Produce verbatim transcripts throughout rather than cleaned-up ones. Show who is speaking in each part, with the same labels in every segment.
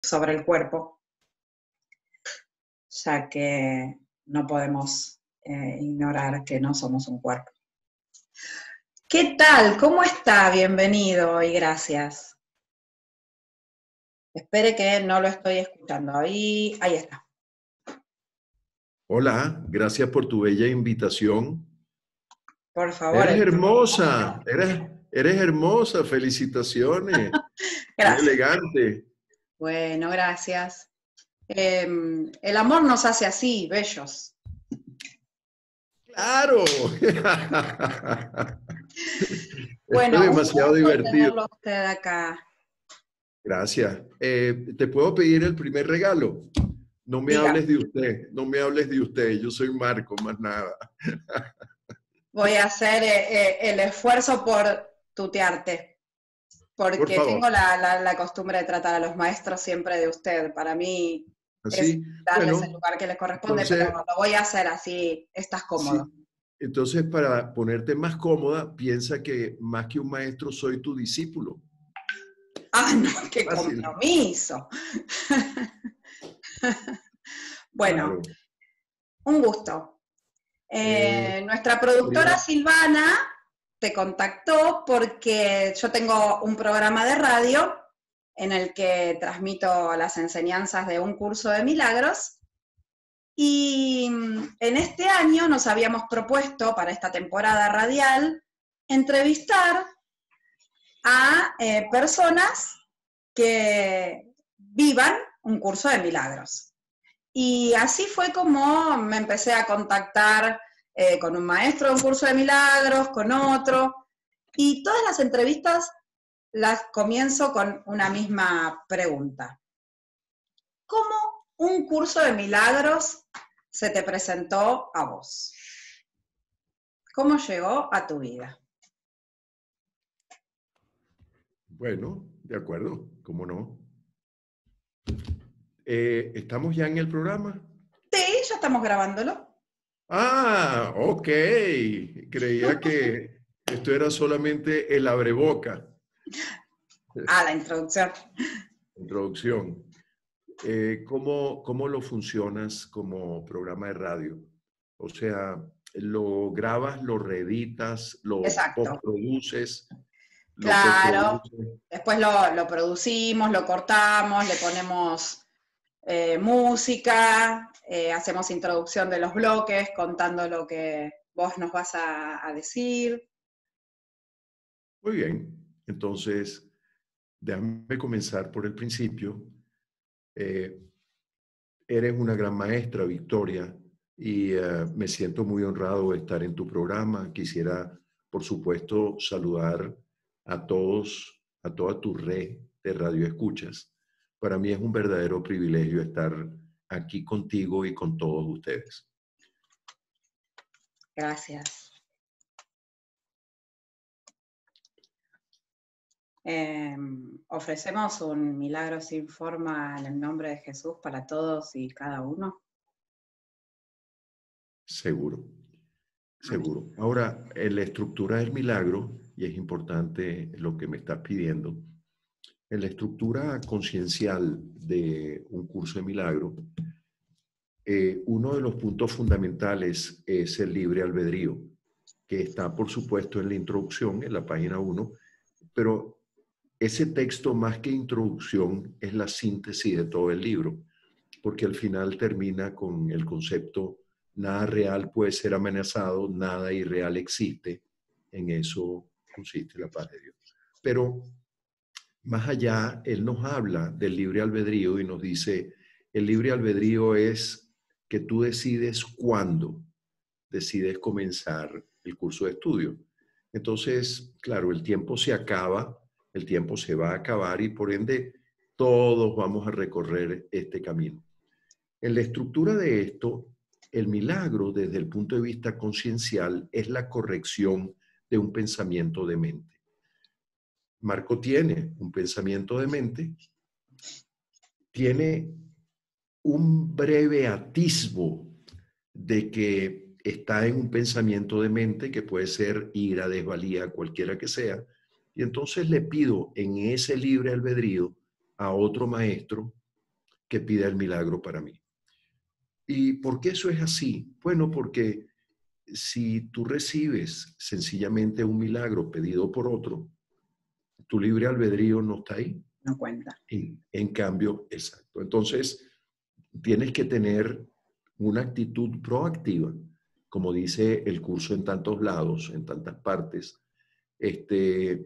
Speaker 1: sobre el cuerpo, ya que no podemos eh, ignorar que no somos un cuerpo. ¿Qué tal? ¿Cómo está? Bienvenido y gracias. Espere que no lo estoy escuchando. Ahí, ahí está.
Speaker 2: Hola, gracias por tu bella invitación.
Speaker 1: Por favor.
Speaker 2: Eres
Speaker 1: El...
Speaker 2: hermosa, eres, eres hermosa, felicitaciones. Muy
Speaker 1: Gracias.
Speaker 2: elegante.
Speaker 1: Bueno, gracias. Eh, el amor nos hace así, bellos.
Speaker 2: ¡Claro!
Speaker 1: Bueno,
Speaker 2: Esto es demasiado
Speaker 1: un gusto
Speaker 2: divertido.
Speaker 1: tenerlo a usted acá.
Speaker 2: Gracias. Eh, ¿te puedo pedir el primer regalo? No me
Speaker 1: Diga.
Speaker 2: hables de usted, no me hables de usted. Yo soy Marco, más nada.
Speaker 1: Voy a hacer eh, eh, el esfuerzo por tutearte, porque
Speaker 2: Por favor.
Speaker 1: tengo la, la, la costumbre de tratar a los maestros siempre de usted. Para mí
Speaker 2: Así,
Speaker 1: es darles
Speaker 2: bueno,
Speaker 1: el lugar que les corresponde,
Speaker 2: entonces,
Speaker 1: pero lo voy a hacer así, estás cómodo.
Speaker 2: sí. Entonces, para ponerte más cómoda, piensa que más que un maestro, soy tu discípulo.
Speaker 1: ¡Ah, no! ¡Qué
Speaker 2: Fácil.
Speaker 1: compromiso! Bueno,
Speaker 2: Claro.
Speaker 1: un gusto. Eh,
Speaker 2: Eh,
Speaker 1: nuestra productora
Speaker 2: quería-
Speaker 1: Silvana te contactó porque yo tengo un programa de radio en el que transmito las enseñanzas de un curso de milagros. Y en este año nos habíamos propuesto, para esta temporada radial, entrevistar a eh, personas que vivan un curso de milagros. Y así fue como me empecé a contactar eh, con un maestro de un curso de milagros, con otro, y todas las entrevistas las comienzo con una misma pregunta. ¿Cómo un curso de milagros se te presentó a vos? ¿Cómo llegó a tu vida?
Speaker 2: Bueno, de acuerdo, ¿cómo no? Eh, ¿estamos ya en el programa?
Speaker 1: Sí, ya estamos grabándolo.
Speaker 2: Ah, ok. Creía que esto era solamente el abreboca.
Speaker 1: Ah, la introducción.
Speaker 2: Introducción. Eh, ¿cómo, cómo lo funcionas como programa de radio? O sea, ¿lo grabas, lo reeditas, lo
Speaker 1: Exacto.
Speaker 2: postproduces, lo
Speaker 1: Claro.
Speaker 2: postproduces?
Speaker 1: Después lo, lo producimos, lo cortamos, le ponemos eh, música, eh, hacemos introducción de los bloques contando lo que vos nos vas a, a decir.
Speaker 2: Muy bien. Entonces, déjame comenzar por el principio. Eh, Eres una gran maestra, Victoria, y uh, me siento muy honrado de estar en tu programa. Quisiera, por supuesto, saludar a todos, a toda tu red de radioescuchas. Para mí es un verdadero privilegio estar aquí contigo y con todos ustedes.
Speaker 1: Gracias. Eh, ofrecemos un milagro sin forma en el nombre de Jesús para todos y cada uno.
Speaker 2: Seguro, seguro. Ahora, en la estructura del milagro, y es importante lo que me estás pidiendo, en la estructura conciencial de un curso de milagro, eh, uno de los puntos fundamentales es el libre albedrío, que está, por supuesto, en la introducción, en la página uno, pero ese texto, más que introducción, es la síntesis de todo el libro, porque al final termina con el concepto: nada real puede ser amenazado, nada irreal existe. En eso consiste la paz de Dios. Pero más allá, él nos habla del libre albedrío y nos dice: el libre albedrío es que tú decides cuándo decides comenzar el curso de estudio. Entonces, claro, el tiempo se acaba, el tiempo se va a acabar y por ende todos vamos a recorrer este camino. En la estructura de esto, el milagro desde el punto de vista conciencial es la corrección de un pensamiento de mente. Marco tiene un pensamiento de mente, tiene un breve atisbo de que está en un pensamiento de mente que puede ser ira, desvalía, cualquiera que sea, y entonces le pido en ese libre albedrío a otro maestro que pida el milagro para mí. ¿Y por qué eso es así? Bueno, porque si tú recibes sencillamente un milagro pedido por otro, tu libre albedrío no está ahí.
Speaker 1: No cuenta.
Speaker 2: En, en cambio, exacto. Entonces, tienes que tener una actitud proactiva, como dice el curso en tantos lados, en tantas partes, este,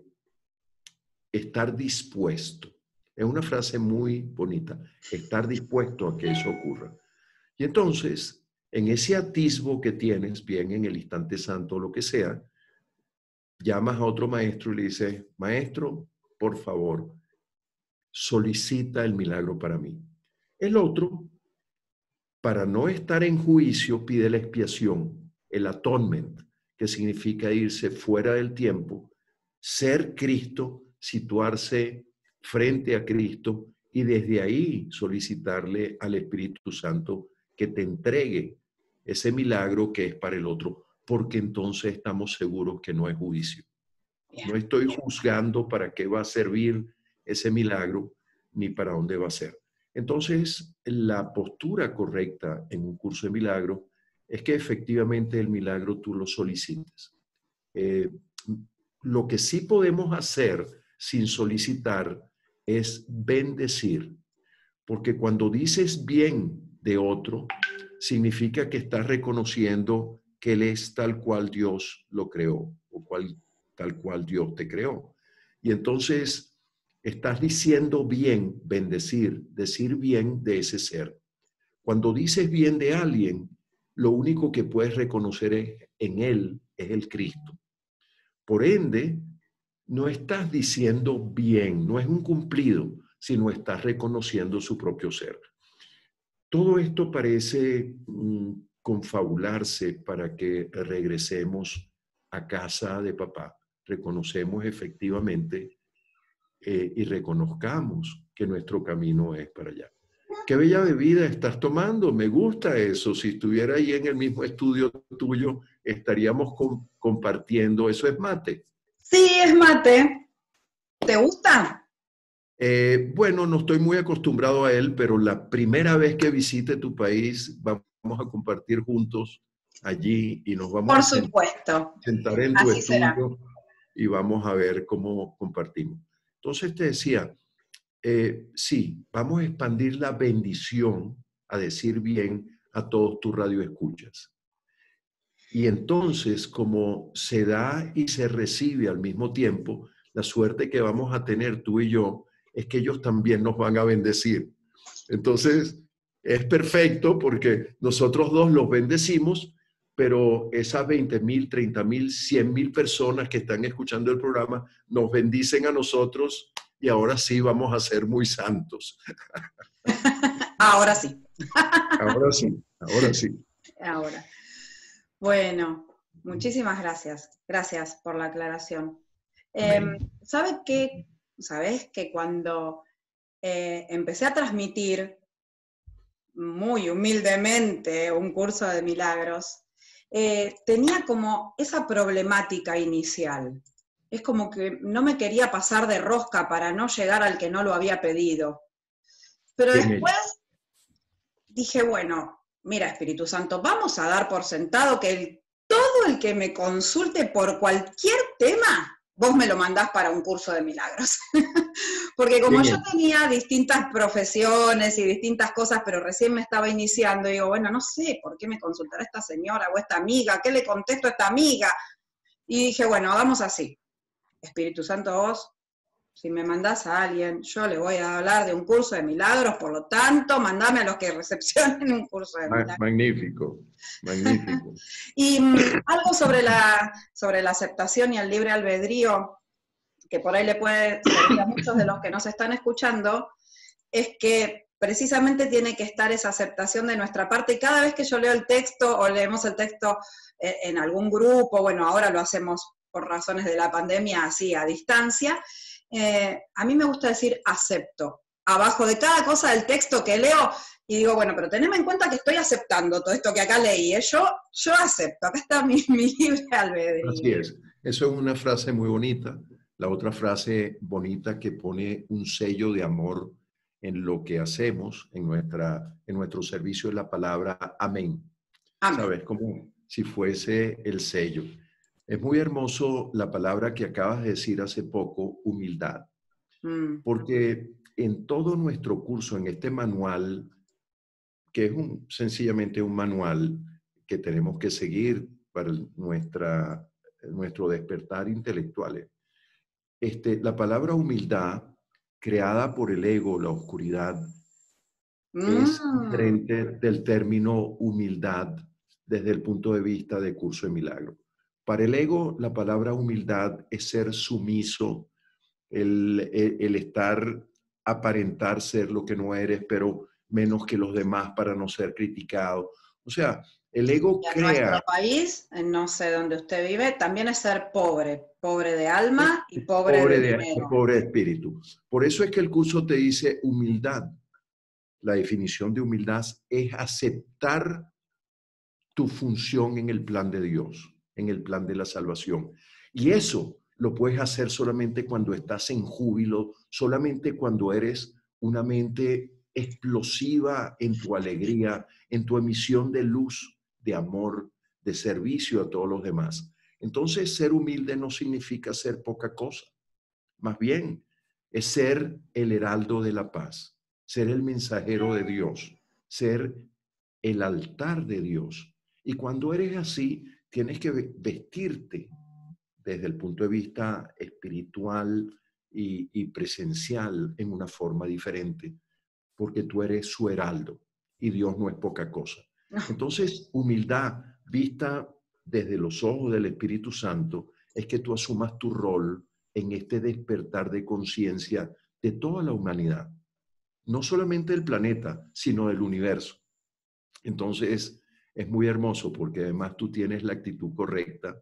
Speaker 2: estar dispuesto. Es una frase muy bonita, estar dispuesto a que eso ocurra. Y entonces, en ese atisbo que tienes, bien en el instante santo o lo que sea, llamas a otro maestro y le dices, maestro, por favor, solicita el milagro para mí. El otro, para no estar en juicio, pide la expiación, el atonement, que significa irse fuera del tiempo, ser Cristo, situarse frente a Cristo y desde ahí solicitarle al Espíritu Santo que te entregue ese milagro que es para el otro, porque entonces estamos seguros que no es juicio.
Speaker 1: Bien.
Speaker 2: No estoy juzgando para qué va a servir ese milagro ni para dónde va a ser. Entonces, la postura correcta en un curso de milagro es que efectivamente el milagro tú lo solicites. Eh, lo que sí podemos hacer sin solicitar es bendecir, porque cuando dices bien de otro, significa que estás reconociendo que él es tal cual Dios lo creó, o cual, tal cual Dios te creó. Y entonces estás diciendo bien, bendecir, decir bien de ese ser. Cuando dices bien de alguien, lo único que puedes reconocer es, en él es el Cristo. Por ende, no estás diciendo bien, no es un cumplido, sino estás reconociendo su propio ser. Todo esto parece mm, confabularse para que regresemos a casa de papá. Reconocemos efectivamente eh, y reconozcamos que nuestro camino es para allá. Qué bella bebida estás tomando, me gusta eso. Si estuviera ahí en el mismo estudio tuyo, estaríamos com- compartiendo. Eso es mate.
Speaker 1: Sí, es mate. ¿Te gusta?
Speaker 2: Eh, bueno, no estoy muy acostumbrado a él, pero la primera vez que visite tu país, vamos a compartir juntos allí y nos vamos
Speaker 1: Por
Speaker 2: a sen-
Speaker 1: supuesto.
Speaker 2: sentar en tu
Speaker 1: Así será.
Speaker 2: estudio y vamos a ver cómo compartimos. Entonces te decía, eh, sí, vamos a expandir la bendición, a decir bien, a todos tus radioescuchas. Y entonces, como se da y se recibe al mismo tiempo, la suerte que vamos a tener tú y yo es que ellos también nos van a bendecir. Entonces, es perfecto porque nosotros dos los bendecimos, pero esas veinte mil, treinta mil, cien mil personas que están escuchando el programa nos bendicen a nosotros y ahora sí vamos a ser muy santos.
Speaker 1: Ahora sí.
Speaker 2: Ahora sí, ahora sí.
Speaker 1: Ahora. Bueno, muchísimas gracias. Gracias por la aclaración. Eh, ¿sabe qué? ¿Sabes que cuando eh, empecé a transmitir muy humildemente un curso de milagros, eh, tenía como esa problemática inicial? Es como que no me quería pasar de rosca para no llegar al que no lo había pedido. Pero
Speaker 2: Bien
Speaker 1: después
Speaker 2: hecho.
Speaker 1: dije, bueno, mira, Espíritu Santo, vamos a dar por sentado que el, todo el que me consulte por cualquier tema, vos me lo mandás para un curso de milagros. Porque como
Speaker 2: Bien
Speaker 1: yo
Speaker 2: hecho.
Speaker 1: tenía distintas profesiones y distintas cosas, pero recién me estaba iniciando, digo, bueno, no sé, ¿por qué me consultará esta señora o esta amiga? ¿Qué le contesto a esta amiga? Y dije, bueno, hagamos así. Espíritu Santo, vos, si me mandás a alguien, yo le voy a hablar de un curso de milagros, por lo tanto, mandame a los que recepcionen un curso de milagros.
Speaker 2: Magnífico, magnífico.
Speaker 1: Y um, algo sobre la, sobre la aceptación y el libre albedrío, que por ahí le puede servir a muchos de los que nos están escuchando, es que precisamente tiene que estar esa aceptación de nuestra parte, y cada vez que yo leo el texto o leemos el texto en algún grupo, bueno, ahora lo hacemos por razones de la pandemia así a distancia, eh, a mí me gusta decir acepto, abajo de cada cosa del texto que leo, y digo, bueno, pero tenedme en cuenta que estoy aceptando todo esto que acá leí, ¿eh? yo, yo acepto, acá está mi, mi libre albedrío.
Speaker 2: Así es, eso es una frase muy bonita. La otra frase bonita que pone un sello de amor en lo que hacemos, en, nuestra, en nuestro servicio, es la palabra amén.
Speaker 1: Amén.
Speaker 2: ¿Sabes? Como si fuese el sello. Es muy hermoso la palabra que acabas de decir hace poco, humildad.
Speaker 1: Mm.
Speaker 2: Porque en todo nuestro curso, en este manual, que es un, sencillamente un manual que tenemos que seguir para nuestra, nuestro despertar intelectual, este, la palabra humildad, creada por el ego, la oscuridad, es
Speaker 1: Mm.
Speaker 2: diferente del término humildad desde el punto de vista de Curso de Milagro. Para el ego, la palabra humildad es ser sumiso, el, el, el estar, aparentar ser lo que no eres, pero menos que los demás para no ser criticado. O sea, el ego
Speaker 1: Y en nuestro
Speaker 2: crea...
Speaker 1: país, en no sé dónde usted vive, también es ser pobre, pobre de alma y pobre de
Speaker 2: Pobre de,
Speaker 1: dinero.
Speaker 2: pobre de espíritu. Por eso es que el curso te dice humildad. La definición de humildad es aceptar tu función en el plan de Dios, en el plan de la salvación. Y eso lo puedes hacer solamente cuando estás en júbilo, solamente cuando eres una mente explosiva en tu alegría, en tu emisión de luz, de amor, de servicio a todos los demás. Entonces, ser humilde no significa ser poca cosa. Más bien, es ser el heraldo de la paz, ser el mensajero de Dios, ser el altar de Dios. Y cuando eres así, tienes que vestirte desde el punto de vista espiritual y, y presencial en una forma diferente, porque tú eres su heraldo y Dios no es poca cosa. Entonces, humildad vista desde los ojos del Espíritu Santo es que tú asumas tu rol en este despertar de conciencia de toda la humanidad, no solamente del planeta, sino del universo. Entonces, es muy hermoso porque además tú tienes la actitud correcta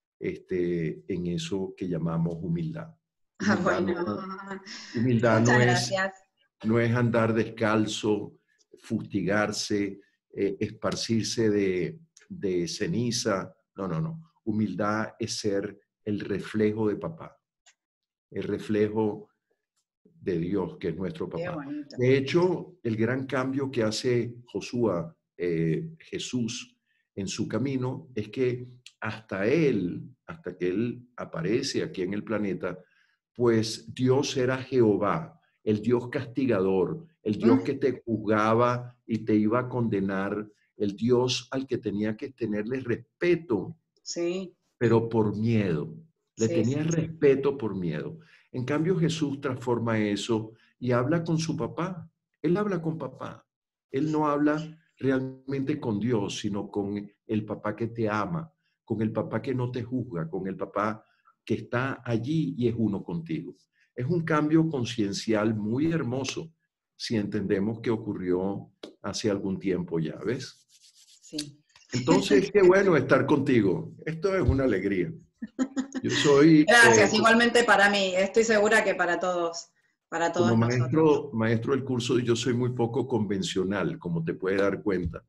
Speaker 2: este, en eso que llamamos humildad.
Speaker 1: Ah,
Speaker 2: Humildad
Speaker 1: bueno,
Speaker 2: no, humildad
Speaker 1: muchas
Speaker 2: no es,
Speaker 1: gracias.
Speaker 2: no es andar descalzo, fustigarse, eh, esparcirse de, de ceniza. No, no, no. Humildad es ser el reflejo de papá, el reflejo de Dios, que es nuestro
Speaker 1: Qué
Speaker 2: papá.
Speaker 1: bonito.
Speaker 2: De hecho, el gran cambio que hace Josué, eh, Jesús, en su camino, es que hasta él, hasta que él aparece aquí en el planeta, pues Dios era Jehová, el Dios castigador, el Dios
Speaker 1: ¿Mm?
Speaker 2: que te juzgaba y te iba a condenar, el Dios al que tenía que tenerle respeto,
Speaker 1: Sí,
Speaker 2: pero por miedo. Le
Speaker 1: sí,
Speaker 2: tenía
Speaker 1: sí, sí.
Speaker 2: respeto por miedo. En cambio, Jesús transforma eso y habla con su papá. Él habla con papá. Él no habla realmente con Dios, sino con el papá que te ama, con el papá que no te juzga, con el papá que está allí y es uno contigo. Es un cambio conciencial muy hermoso si entendemos que ocurrió hace algún tiempo ya, ¿ves?
Speaker 1: Sí.
Speaker 2: Entonces, qué bueno estar contigo. Esto es una alegría. Yo soy, eh,
Speaker 1: Gracias, igualmente para mí. Estoy segura que para todos, para
Speaker 2: como
Speaker 1: todos nosotros.
Speaker 2: maestro, maestro del curso, yo soy muy poco convencional, como te puedes dar cuenta.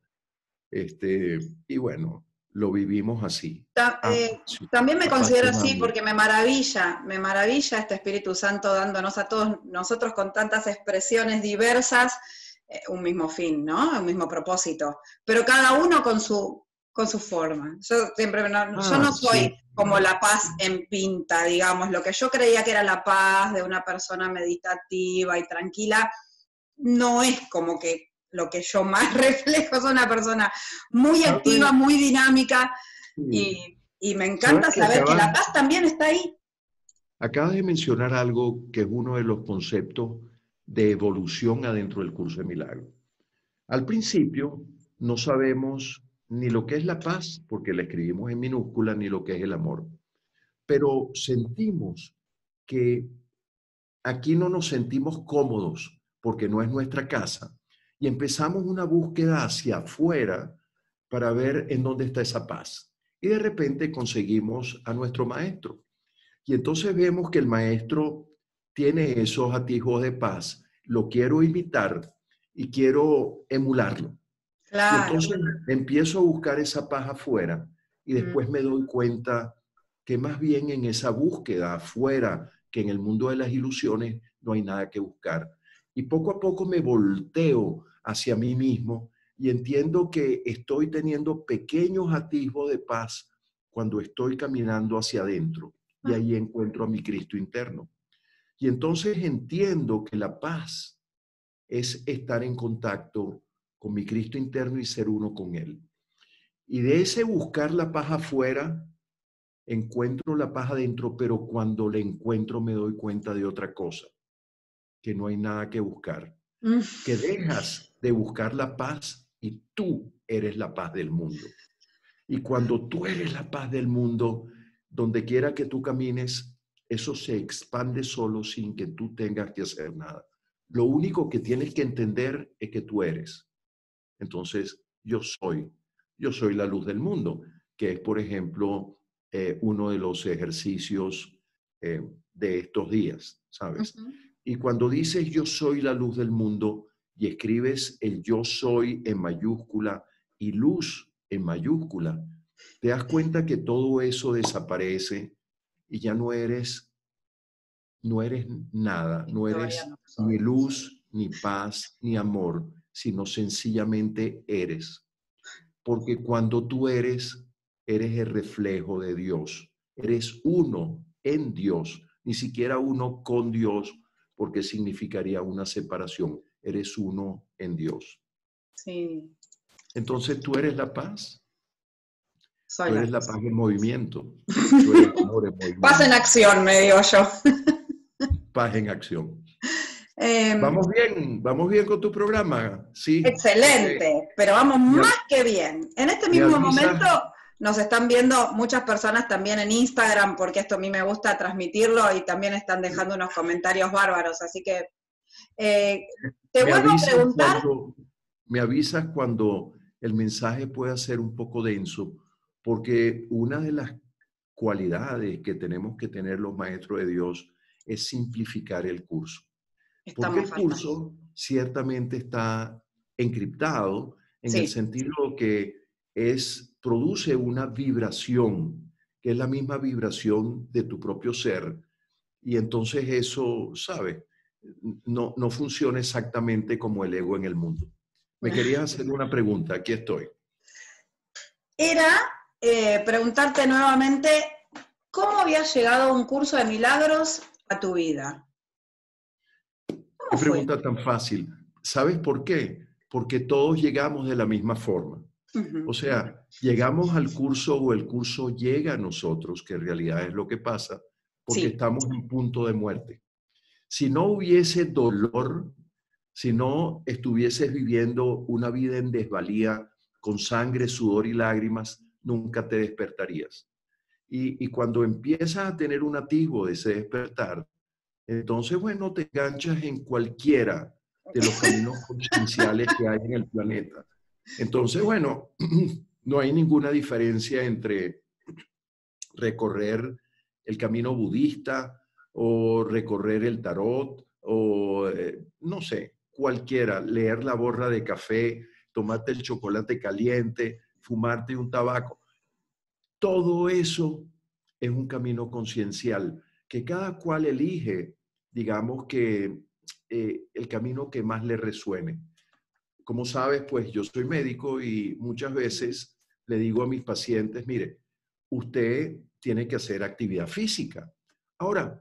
Speaker 2: Este, y bueno, lo vivimos así,
Speaker 1: Ta- eh,
Speaker 2: apasio-
Speaker 1: también me considero así
Speaker 2: apasionando.
Speaker 1: porque me maravilla, me maravilla este Espíritu Santo dándonos a todos nosotros con tantas expresiones diversas eh, un mismo fin, ¿no? Un mismo propósito, pero cada uno con su, con su forma. Yo siempre, no, yo
Speaker 2: Ah,
Speaker 1: no soy
Speaker 2: sí,
Speaker 1: como
Speaker 2: claro,
Speaker 1: la paz
Speaker 2: sí.
Speaker 1: en pinta, digamos, lo que yo creía que era la paz de una persona meditativa y tranquila, no es como que lo que yo más reflejo, soy una persona muy activa,
Speaker 2: ¿Sabes?
Speaker 1: muy dinámica,
Speaker 2: Sí.
Speaker 1: y, y me
Speaker 2: ¿Sabes
Speaker 1: encanta
Speaker 2: que
Speaker 1: saber que la
Speaker 2: acabas,
Speaker 1: paz también está ahí.
Speaker 2: acabas de mencionar algo que es uno de los conceptos de evolución adentro del curso de milagro? Al principio no sabemos ni lo que es la paz, porque la escribimos en minúscula, ni lo que es el amor, pero sentimos que aquí no nos sentimos cómodos porque no es nuestra casa y empezamos una búsqueda hacia afuera para ver en dónde está esa paz. Y de repente conseguimos a nuestro maestro. Y entonces vemos que el maestro tiene esos atijos de paz. Lo quiero imitar y quiero emularlo. Y
Speaker 1: Claro.
Speaker 2: entonces empiezo a buscar esa paz afuera y
Speaker 1: Mm.
Speaker 2: después me doy cuenta que más bien en esa búsqueda afuera, que en el mundo de las ilusiones no hay nada que buscar. Y poco a poco me volteo hacia mí mismo y entiendo que estoy teniendo pequeños atisbos de paz cuando estoy caminando hacia adentro. Y ahí encuentro a mi Cristo interno. Y entonces entiendo que la paz es estar en contacto con mi Cristo interno y ser uno con Él. Y de ese buscar la paz afuera, encuentro la paz adentro, pero cuando la encuentro me doy cuenta de otra cosa, que no hay nada que buscar, que dejas de buscar la paz y tú eres la paz del mundo. Y cuando tú eres la paz del mundo, donde quiera que tú camines, eso se expande solo sin que tú tengas que hacer nada. Lo único que tienes que entender es que tú eres. Entonces, yo soy. Yo soy la luz del mundo, que es, por ejemplo, eh, uno de los ejercicios eh, de estos días, ¿sabes?
Speaker 1: Uh-huh.
Speaker 2: Y cuando dices yo soy la luz del mundo y escribes el yo soy en mayúscula y luz en mayúscula, te das cuenta que todo eso desaparece y ya no eres, no eres nada, no
Speaker 1: Victoria
Speaker 2: eres
Speaker 1: no soy.
Speaker 2: ni luz, ni paz, ni amor, sino sencillamente eres. Porque cuando tú eres, eres el reflejo de Dios. Eres uno en Dios, ni siquiera uno con Dios, porque significaría una separación. Eres uno en Dios.
Speaker 1: Sí.
Speaker 2: Entonces tú eres la paz.
Speaker 1: Soy
Speaker 2: Tú
Speaker 1: la
Speaker 2: eres la
Speaker 1: paz.
Speaker 2: paz en movimiento. Tú eres amor en movimiento.
Speaker 1: Paz en acción, me digo yo.
Speaker 2: Paz en acción.
Speaker 1: Eh,
Speaker 2: Vamos bien, vamos bien con tu programa. Sí.
Speaker 1: excelente,
Speaker 2: Okay.
Speaker 1: pero vamos
Speaker 2: Me,
Speaker 1: más que bien. En este
Speaker 2: me
Speaker 1: mismo
Speaker 2: avisas.
Speaker 1: momento nos están viendo muchas personas también en Instagram, porque esto a mí me gusta transmitirlo y también están dejando unos comentarios bárbaros. Así que eh, te
Speaker 2: Me
Speaker 1: vuelvo a
Speaker 2: avisas
Speaker 1: preguntar.
Speaker 2: cuando, me avisas cuando el mensaje pueda ser un poco denso, porque una de las cualidades que tenemos que tener los maestros de Dios es simplificar el curso. Porque
Speaker 1: Estamos
Speaker 2: el
Speaker 1: faltando.
Speaker 2: curso ciertamente está encriptado en el
Speaker 1: Sí.
Speaker 2: sentido que es, produce una vibración, que es la misma vibración de tu propio ser. Y entonces eso, ¿sabes? No, no funciona exactamente como el ego en el mundo. Me querías hacer una pregunta, aquí estoy.
Speaker 1: Era eh, preguntarte nuevamente, ¿cómo había llegado un curso de milagros a tu vida?
Speaker 2: Qué
Speaker 1: ¿Cómo fue?
Speaker 2: pregunta tan fácil. ¿Sabes por qué? Porque todos llegamos de la misma forma.
Speaker 1: Uh-huh.
Speaker 2: O sea, llegamos al curso o el curso llega a nosotros, que en realidad es lo que pasa, porque
Speaker 1: Sí.
Speaker 2: estamos en punto de muerte. Si no hubiese dolor, si no estuvieses viviendo una vida en desvalía, con sangre, sudor y lágrimas, nunca te despertarías. Y, y cuando empiezas a tener un atisbo de ese despertar, entonces, bueno, te enganchas en cualquiera de los caminos concienciales que hay en el planeta. Entonces, bueno, no hay ninguna diferencia entre recorrer el camino budista o recorrer el tarot o, eh, no sé, cualquiera, leer la borra de café, tomarte el chocolate caliente, fumarte un tabaco. Todo eso es un camino conciencial que cada cual elige, digamos que eh, el camino que más le resuene. Como sabes, pues yo soy médico y muchas veces le digo a mis pacientes, mire, usted tiene que hacer actividad física. Ahora,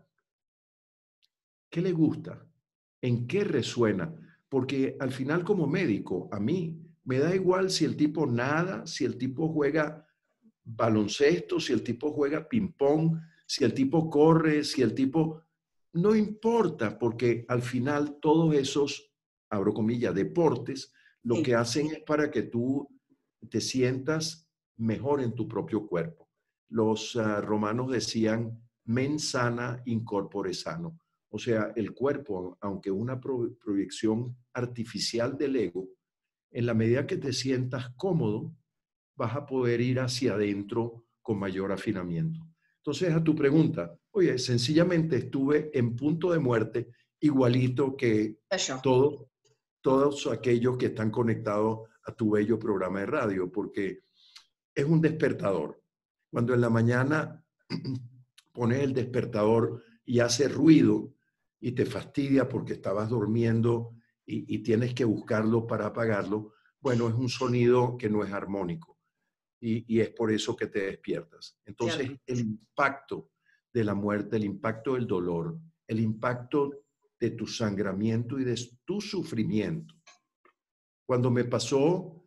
Speaker 2: ¿qué le gusta? ¿En qué resuena? Porque al final como médico, a mí me da igual si el tipo nada, si el tipo juega baloncesto, si el tipo juega ping-pong, si el tipo corre, si el tipo... No importa, porque al final todos esos, abro comillas, deportes, lo
Speaker 1: Sí.
Speaker 2: que hacen es para que tú te sientas mejor en tu propio cuerpo. Los uh, romanos decían, mens sana in corpore sano. O sea, el cuerpo, aunque una pro proyección artificial del ego, en la medida que te sientas cómodo, vas a poder ir hacia adentro con mayor afinamiento. Entonces, a tu pregunta, oye, sencillamente estuve en punto de muerte igualito que todo, todos aquellos que están conectados a tu bello programa de radio, porque es un despertador. Cuando en la mañana pones el despertador y hace ruido y te fastidia porque estabas durmiendo y, y tienes que buscarlo para apagarlo, bueno, es un sonido que no es armónico y, y es por eso que te despiertas. Entonces,
Speaker 1: Cierto.
Speaker 2: el impacto de la muerte, el impacto del dolor, el impacto de tu sangramiento y de tu sufrimiento. Cuando me pasó,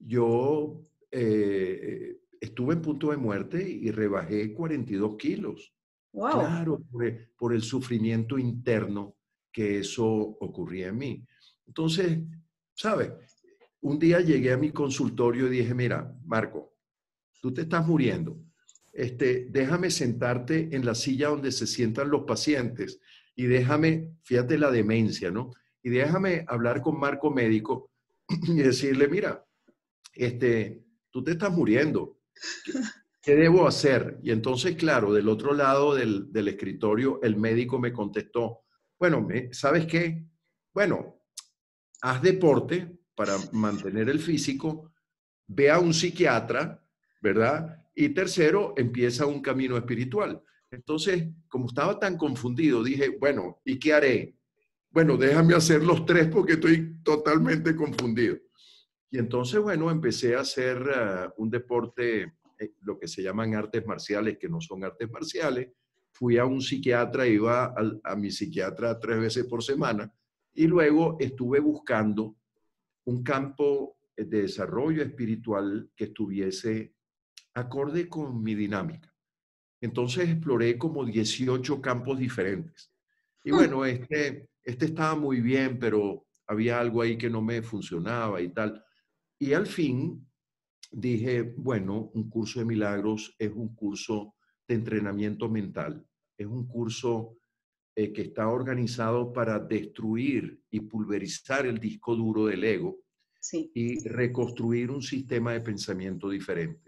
Speaker 2: yo eh, estuve en punto de muerte y rebajé cuarenta y dos kilos.
Speaker 1: Wow.
Speaker 2: Claro, por el, por el sufrimiento interno que eso ocurría en mí. Entonces, ¿sabes? Un día llegué a mi consultorio y dije, mira, Marco, tú te estás muriendo. Este, déjame sentarte en la silla donde se sientan los pacientes y déjame, fíjate la demencia, ¿no? Y déjame hablar con Marco médico y decirle, mira, este, tú te estás muriendo. ¿Qué, qué debo hacer? Y entonces, claro, del otro lado del, del escritorio, el médico me contestó, bueno, me, ¿sabes qué? Bueno, haz deporte para mantener el físico, ve a un psiquiatra, ¿verdad? Y tercero, empieza un camino espiritual. Entonces, como estaba tan confundido, dije, bueno, ¿y qué haré? Bueno, déjame hacer los tres porque estoy totalmente confundido. Y entonces, bueno, empecé a hacer uh, un deporte, eh, lo que se llaman artes marciales, que no son artes marciales. Fui a un psiquiatra, iba a, a mi psiquiatra tres veces por semana y luego estuve buscando un campo de desarrollo espiritual que estuviese acorde con mi dinámica. Entonces exploré como dieciocho campos diferentes. Y bueno, este, este estaba muy bien, pero había algo ahí que no me funcionaba y tal. Y al fin dije, bueno, un curso de milagros es un curso de entrenamiento mental, es un curso eh, que está organizado para destruir y pulverizar el disco duro del ego
Speaker 1: Sí.
Speaker 2: y reconstruir un sistema de pensamiento diferente.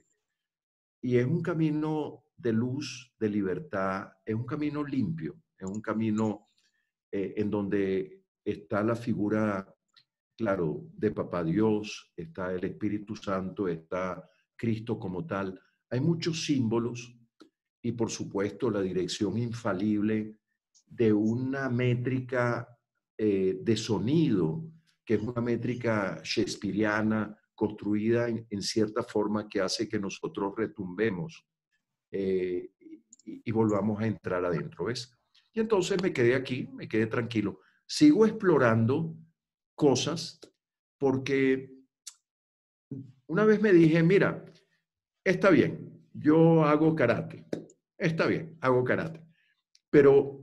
Speaker 2: Y es un camino de luz, de libertad, es un camino limpio, es un camino eh, en donde está la figura, claro, de Papá Dios, está el Espíritu Santo, está Cristo como tal. Hay muchos símbolos y por supuesto la dirección infalible de una métrica eh, de sonido, que es una métrica shakespeariana construida en, en cierta forma que hace que nosotros retumbemos eh, y, y volvamos a entrar adentro, ¿ves? Y entonces me quedé aquí, me quedé tranquilo. Sigo explorando cosas porque una vez me dije, mira, está bien, yo hago karate, está bien, hago karate, pero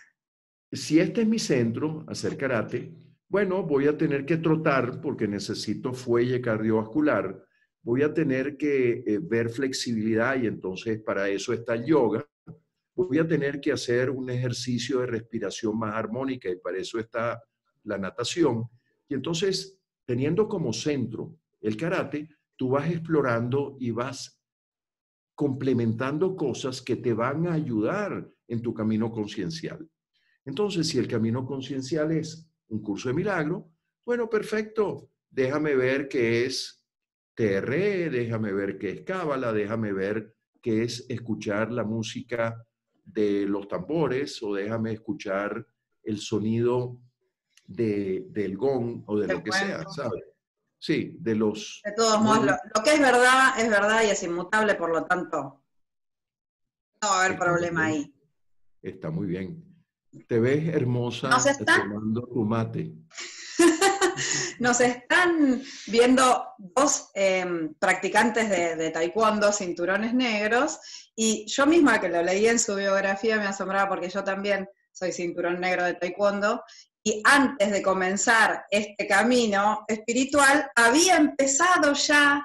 Speaker 2: si este es mi centro, hacer karate, bueno, voy a tener que trotar porque necesito fuelle cardiovascular, voy a tener que eh, ver flexibilidad y entonces para eso está el yoga, voy a tener que hacer un ejercicio de respiración más armónica y para eso está la natación. Y entonces, teniendo como centro el karate, tú vas explorando y vas complementando cosas que te van a ayudar en tu camino conciencial. Entonces, si el camino conciencial es un curso de milagro, bueno, perfecto. Déjame ver qué es T R E, déjame ver qué es Cábala, déjame ver qué es escuchar la música de los tambores o déjame escuchar el sonido de, del gong o de
Speaker 1: Te
Speaker 2: lo que sea,
Speaker 1: cuento.
Speaker 2: ¿sabes? Sí, de los...
Speaker 1: De todos
Speaker 2: No,
Speaker 1: modos, lo, lo que es verdad es verdad y es inmutable, por lo tanto, no va a haber
Speaker 2: está muy
Speaker 1: problema
Speaker 2: bien,
Speaker 1: ahí.
Speaker 2: está muy bien. Te ves
Speaker 1: Nos
Speaker 2: hermosa
Speaker 1: están,
Speaker 2: tomando tu mate.
Speaker 1: nos están viendo dos eh, practicantes de, de taekwondo, cinturones negros, y yo misma que lo leí en su biografía me asombraba porque yo también soy cinturón negro de taekwondo, y antes de comenzar este camino espiritual, había empezado ya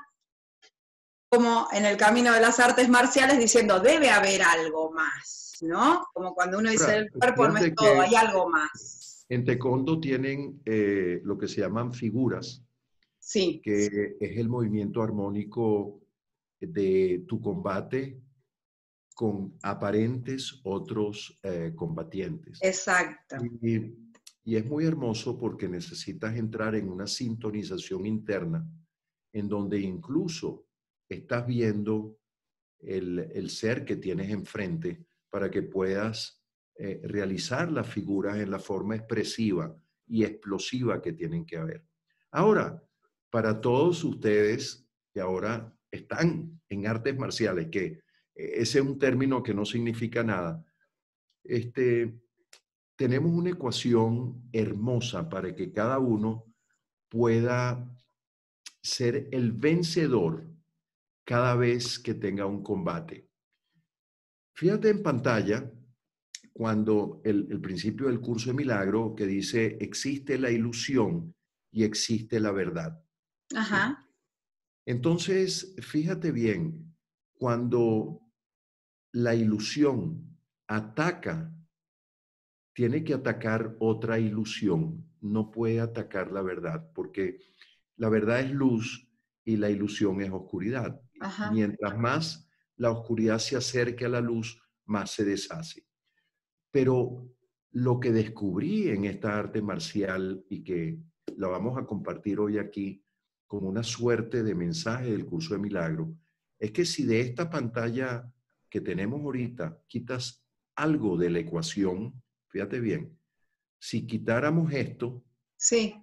Speaker 1: como en el camino de las artes marciales diciendo, debe haber algo más, ¿no? Como cuando uno dice,
Speaker 2: Ahora,
Speaker 1: el cuerpo no es
Speaker 2: fíjate
Speaker 1: todo, hay
Speaker 2: que
Speaker 1: algo más.
Speaker 2: en taekwondo tienen eh, lo que se llaman figuras,
Speaker 1: Sí,
Speaker 2: que es el movimiento armónico de tu combate con aparentes otros eh, combatientes.
Speaker 1: exacto.
Speaker 2: Y, y es muy hermoso porque necesitas entrar en una sintonización interna en donde incluso estás viendo el, el ser que tienes enfrente para que puedas eh, realizar las figuras en la forma expresiva y explosiva que tienen que haber. Ahora, para todos ustedes que ahora están en artes marciales, que eh, ese es un término que no significa nada, este, tenemos una ecuación hermosa para que cada uno pueda ser el vencedor cada vez que tenga un combate. Fíjate en pantalla cuando el, el principio del curso de milagro que dice existe la ilusión y existe la verdad.
Speaker 1: Ajá.
Speaker 2: ¿Sí? Entonces, fíjate bien, cuando la ilusión ataca, tiene que atacar otra ilusión, no puede atacar la verdad, porque la verdad es luz y la ilusión es oscuridad.
Speaker 1: Ajá.
Speaker 2: Mientras más la oscuridad se acerque a la luz, más se deshace. Pero lo que descubrí en esta arte marcial y que la vamos a compartir hoy aquí como una suerte de mensaje del curso de milagro, es que si de esta pantalla que tenemos ahorita quitas algo de la ecuación, fíjate bien, si quitáramos esto,
Speaker 1: sí,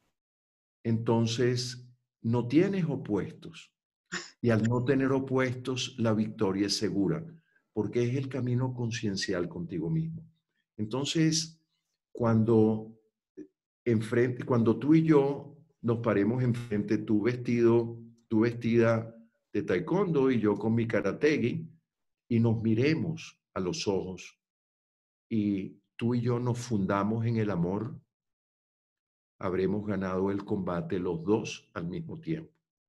Speaker 2: entonces no tienes opuestos. Y al no tener opuestos, la victoria es segura, porque es el camino conciencial contigo mismo. Entonces, cuando, enfrente, cuando tú y yo nos paremos enfrente, tú vestido, tú vestida de taekwondo y yo con mi karategi, y nos miremos a los ojos y tú y yo nos fundamos en el amor, habremos ganado el combate los dos al mismo tiempo.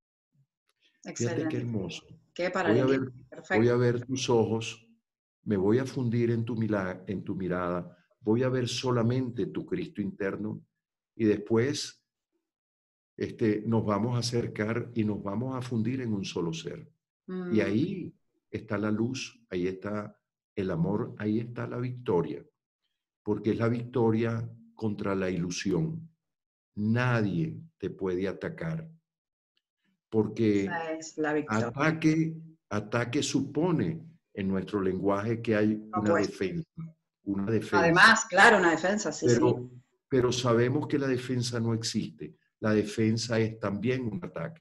Speaker 2: Fíjate qué
Speaker 1: excelente.
Speaker 2: hermoso.
Speaker 1: Qué
Speaker 2: Voy a ver,
Speaker 1: paralelismo.
Speaker 2: voy a
Speaker 1: Perfecto.
Speaker 2: ver tus ojos, me voy a fundir en tu, mila- en tu mirada, voy a ver solamente tu Cristo interno y después este, nos vamos a acercar y nos vamos a fundir en un solo ser. Y
Speaker 1: Mm,
Speaker 2: ahí está la luz, ahí está el amor, ahí está la victoria, porque es la victoria contra la ilusión. Nadie te puede atacar, porque
Speaker 1: esa es la victoria.
Speaker 2: ataque, ataque supone en nuestro lenguaje que hay una
Speaker 1: Opuesto.
Speaker 2: defensa, una defensa,
Speaker 1: Además, claro, una defensa, sí, sí.
Speaker 2: pero, pero sabemos que la defensa no existe. La defensa es también un ataque.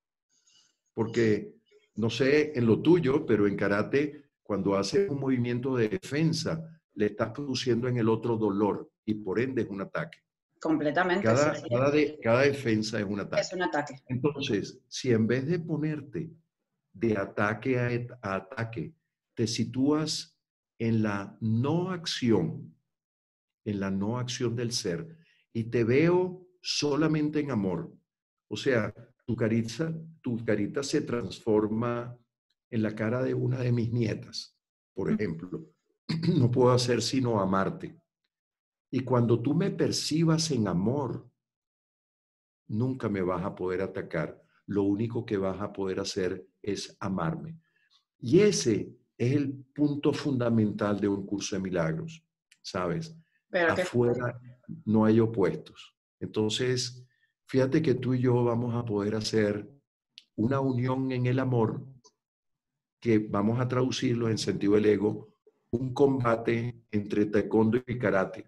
Speaker 2: Porque, no sé en lo tuyo, pero en karate, cuando haces un movimiento de defensa, le estás produciendo en el otro dolor y por ende es un ataque.
Speaker 1: Completamente, sí,
Speaker 2: Cada,
Speaker 1: sí.
Speaker 2: cada, de, cada defensa es un
Speaker 1: Es
Speaker 2: ataque.
Speaker 1: un ataque.
Speaker 2: Entonces, si en vez de ponerte de ataque a, et- a ataque, te sitúas en la no acción, en la no acción del ser, y te veo solamente en amor. O sea, tu carita, tu carita se transforma en la cara de una de mis nietas, por ejemplo. No puedo hacer sino amarte. Y cuando tú me percibas en amor, nunca me vas a poder atacar. Lo único que vas a poder hacer es amarme. Y ese es el punto fundamental de un curso de milagros, ¿sabes?
Speaker 1: Pero qué
Speaker 2: Afuera no hay opuestos. Entonces, fíjate que tú y yo vamos a poder hacer una unión en el amor que vamos a traducirlo en sentido del ego, un combate entre taekwondo y karate.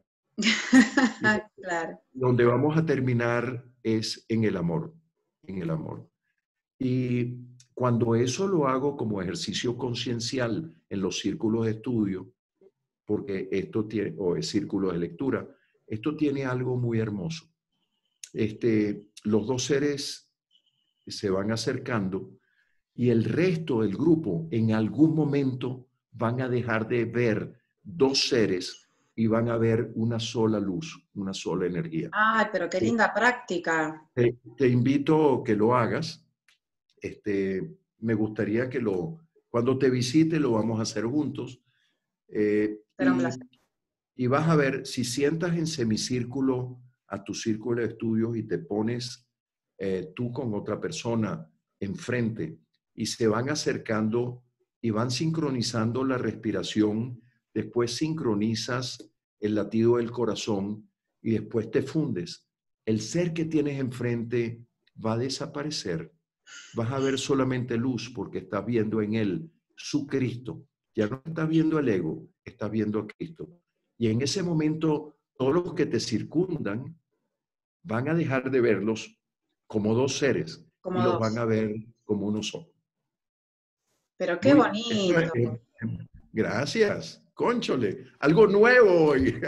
Speaker 1: claro.
Speaker 2: Donde vamos a terminar es en el amor, en el amor. Y cuando eso lo hago como ejercicio conciencial en los círculos de estudio, porque esto tiene, o es círculo de lectura, esto tiene algo muy hermoso. Este, los dos seres se van acercando y el resto del grupo en algún momento van a dejar de ver dos seres y van a ver una sola luz, una sola energía.
Speaker 1: Ay, pero qué linda práctica.
Speaker 2: Te, te invito a que lo hagas. Este, me gustaría que lo, cuando te visite, lo vamos a hacer juntos. Eh,
Speaker 1: Será un
Speaker 2: y,
Speaker 1: placer.
Speaker 2: y vas a ver, si sientas en semicírculo a tu círculo de estudios y te pones eh, tú con otra persona enfrente y se van acercando y van sincronizando la respiración, después sincronizas el latido del corazón y después te fundes. El ser que tienes enfrente va a desaparecer. Vas a ver solamente luz porque estás viendo en él su Cristo. Ya no estás viendo el ego, estás viendo a Cristo. Y en ese momento, todos los que te circundan van a dejar de verlos como dos seres
Speaker 1: Como
Speaker 2: y los van
Speaker 1: dos.
Speaker 2: a ver como uno solo.
Speaker 1: Pero qué
Speaker 2: Muy, esto
Speaker 1: bonito.
Speaker 2: es, eh, gracias, cónchole, algo nuevo hoy.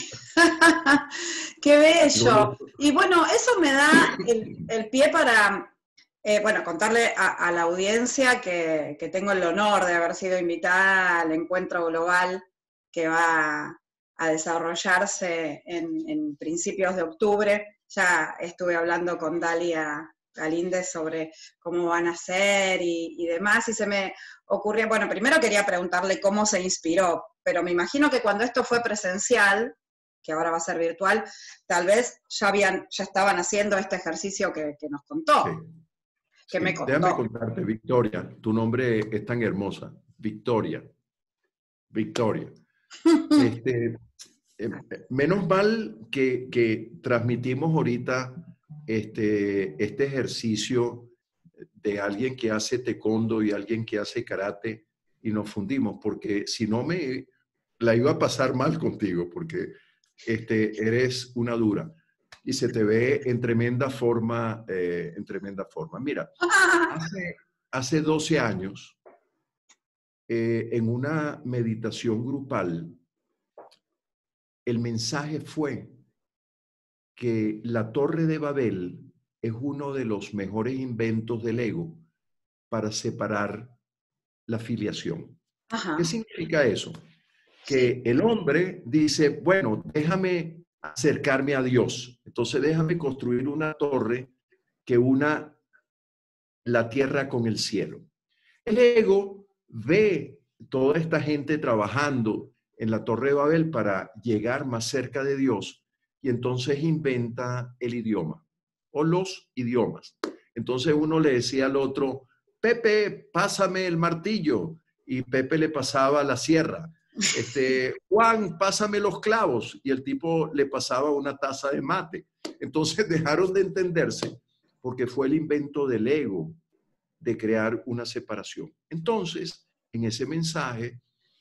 Speaker 1: Qué
Speaker 2: Algo
Speaker 1: bello.
Speaker 2: nuevo.
Speaker 1: Y bueno, eso me da el, el pie para, eh, bueno, contarle a, a la audiencia que, que tengo el honor de haber sido invitada al encuentro global que va a desarrollarse en, en principios de octubre. Ya estuve hablando con Dalia Galíndez sobre cómo van a ser y, y demás, y se me ocurrió, bueno, primero quería preguntarle cómo se inspiró, pero me imagino que cuando esto fue presencial, que ahora va a ser virtual, tal vez ya, habían, ya estaban haciendo este ejercicio que, que nos contó,
Speaker 2: Sí,
Speaker 1: que
Speaker 2: sí.
Speaker 1: me
Speaker 2: Déjame
Speaker 1: contó.
Speaker 2: contarte, Victoria, tu nombre es tan hermosa. Victoria, Victoria. Este, eh, menos mal que, que transmitimos ahorita este, este ejercicio de alguien que hace taekwondo y alguien que hace karate y nos fundimos, porque si no me la iba a pasar mal contigo, porque este, eres una dura y se te ve en tremenda forma, eh, en tremenda forma. Mira, hace, hace doce años, eh, en una meditación grupal, el mensaje fue que la Torre de Babel es uno de los mejores inventos del ego para separar la filiación. ¿Qué
Speaker 1: Ajá,
Speaker 2: significa eso?
Speaker 1: sí,
Speaker 2: Que el hombre dice, bueno, déjame acercarme a Dios. Entonces déjame construir una torre que una la tierra con el cielo. El ego ve toda esta gente trabajando en la Torre de Babel para llegar más cerca de Dios y entonces inventa el idioma o los idiomas. Entonces uno le decía al otro, Pepe, pásame el martillo, y Pepe le pasaba la sierra. Este, Juan, pásame los clavos, y el tipo le pasaba una taza de mate. Entonces dejaron de entenderse porque fue el invento del ego de crear una separación. Entonces, en ese mensaje,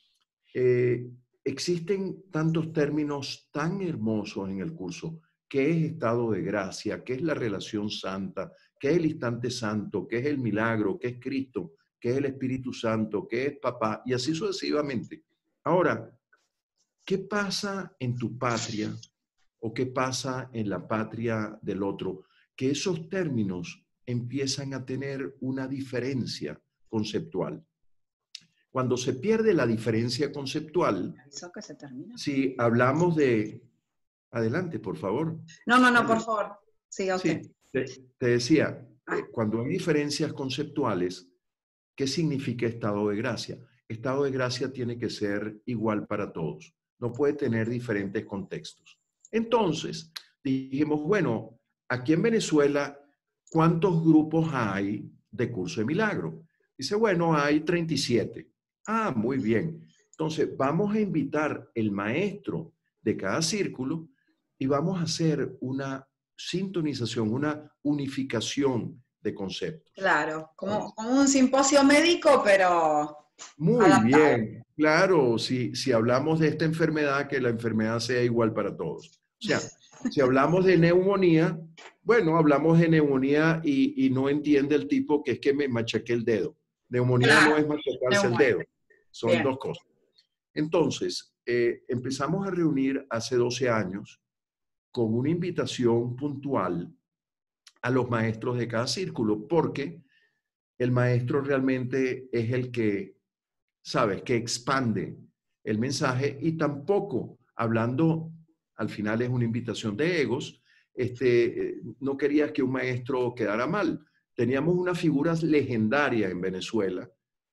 Speaker 2: eh, existen tantos términos tan hermosos en el curso. ¿Qué es estado de gracia? ¿Qué es la relación santa? ¿Qué es el instante santo? ¿Qué es el milagro? ¿Qué es Cristo? ¿Qué es el Espíritu Santo? ¿Qué es papá? Y así sucesivamente. Ahora, ¿qué pasa en tu patria o qué pasa en la patria del otro? Que esos términos empiezan a tener una diferencia conceptual. Cuando se pierde la diferencia conceptual,
Speaker 1: avisó que se termina.
Speaker 2: si hablamos de... Adelante, por favor.
Speaker 1: No, no, no, por
Speaker 2: Dale.
Speaker 1: favor, siga usted.
Speaker 2: Sí, te, te decía,
Speaker 1: Ah,
Speaker 2: eh, cuando hay diferencias conceptuales, ¿qué significa estado de gracia? Estado de gracia tiene que ser igual para todos. No puede tener diferentes contextos. Entonces, dijimos, bueno, aquí en Venezuela, ¿cuántos grupos hay de curso de milagro? Dice, bueno, hay treinta y siete. Ah, muy bien. Entonces, vamos a invitar el maestro de cada círculo y vamos a hacer una sintonización, una unificación de conceptos.
Speaker 1: claro, como, como un simposio médico, pero
Speaker 2: Muy
Speaker 1: adaptado.
Speaker 2: bien, claro, si, si hablamos de esta enfermedad, que la enfermedad sea igual para todos. O sea, si hablamos de neumonía, bueno, hablamos de neumonía y, y no entiende el tipo que es que me machaqué el dedo. Neumonía no
Speaker 1: Claro,
Speaker 2: es machacarse el
Speaker 1: neumonía.
Speaker 2: dedo, son
Speaker 1: Bien,
Speaker 2: dos cosas. Entonces, eh, empezamos a reunir hace doce años con una invitación puntual a los maestros de cada círculo, porque el maestro realmente es el que, sabes, que expande el mensaje y tampoco, hablando, al final es una invitación de egos, este, eh, no querías que un maestro quedara mal. Teníamos una figura legendaria en Venezuela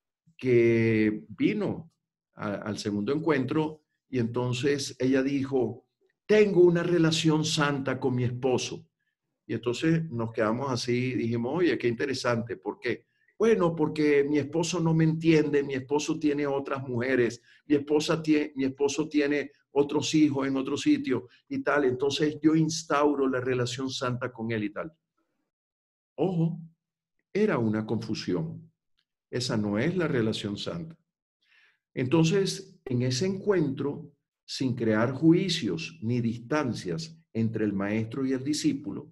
Speaker 2: que vino a, al segundo encuentro y entonces ella dijo, tengo una relación santa con mi esposo. Y entonces nos quedamos así y dijimos, oye, qué interesante, ¿por qué? Bueno, porque mi esposo no me entiende, mi esposo tiene otras mujeres, mi, esposa tiene, mi esposo tiene otros hijos en otro sitio y tal, entonces yo instauro la relación santa con él y tal. Ojo, era una confusión. Esa no es la relación santa. Entonces, en ese encuentro sin crear juicios ni distancias entre el maestro y el discípulo,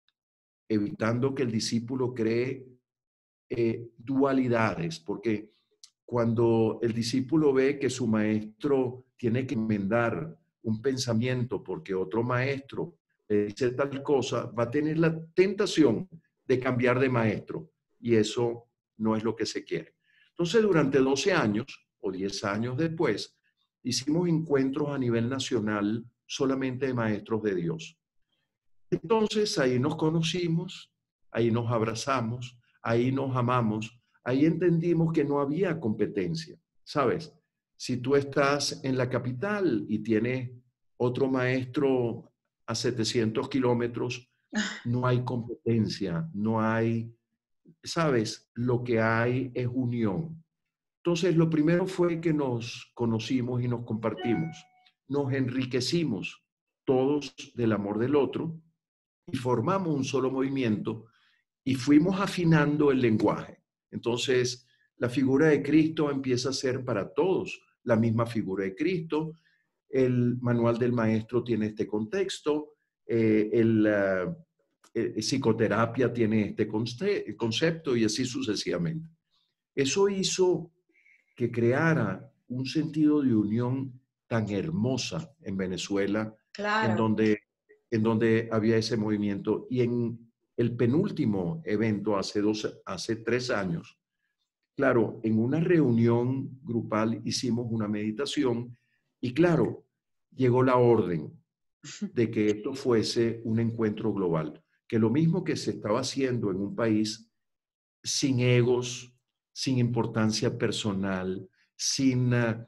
Speaker 2: evitando que el discípulo cree eh, dualidades, porque cuando el discípulo ve que su maestro tiene que enmendar un pensamiento porque otro maestro le dice tal cosa, va a tener la tentación de cambiar de maestro y eso no es lo que se quiere. Entonces, durante doce años o diez años después, hicimos encuentros a nivel nacional solamente de maestros de Dios. Entonces, ahí nos conocimos, ahí nos abrazamos, ahí nos amamos, ahí entendimos que no había competencia, ¿sabes? Si tú estás en la capital y tienes otro maestro a setecientos kilómetros, no hay competencia, no hay, ¿sabes? Lo que hay es unión. Entonces, lo primero fue que nos conocimos y nos compartimos, nos enriquecimos todos del amor del otro y formamos un solo movimiento y fuimos afinando el lenguaje. Entonces, la figura de Cristo empieza a ser para todos la misma figura de Cristo. El manual del maestro tiene este contexto, eh, el, uh, eh, psicoterapia tiene este concepto y así sucesivamente. Eso hizo que creara un sentido de unión tan hermosa en Venezuela, en
Speaker 1: Claro.
Speaker 2: donde, en donde había ese movimiento. Y en el penúltimo evento, hace, dos, hace tres años, claro, en una reunión grupal hicimos una meditación y claro, llegó la orden de que esto fuese un encuentro global, que lo mismo que se estaba haciendo en un país sin egos, sin importancia personal, sin uh,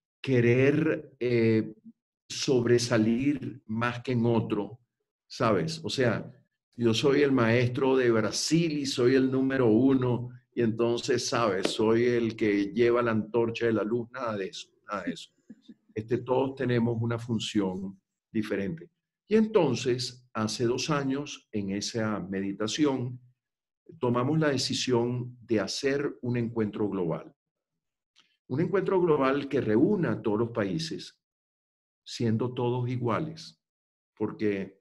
Speaker 2: querer eh, sobresalir más que en otro, ¿sabes? O sea, yo soy el maestro de Brasil y soy el número uno y entonces, ¿sabes? Soy el que lleva la antorcha de la luz, nada de eso, nada de eso. Este, todos tenemos una función diferente. Y entonces, hace dos años, en esa meditación, tomamos la decisión de hacer un encuentro global. Un encuentro global que reúna a todos los países, siendo todos iguales, porque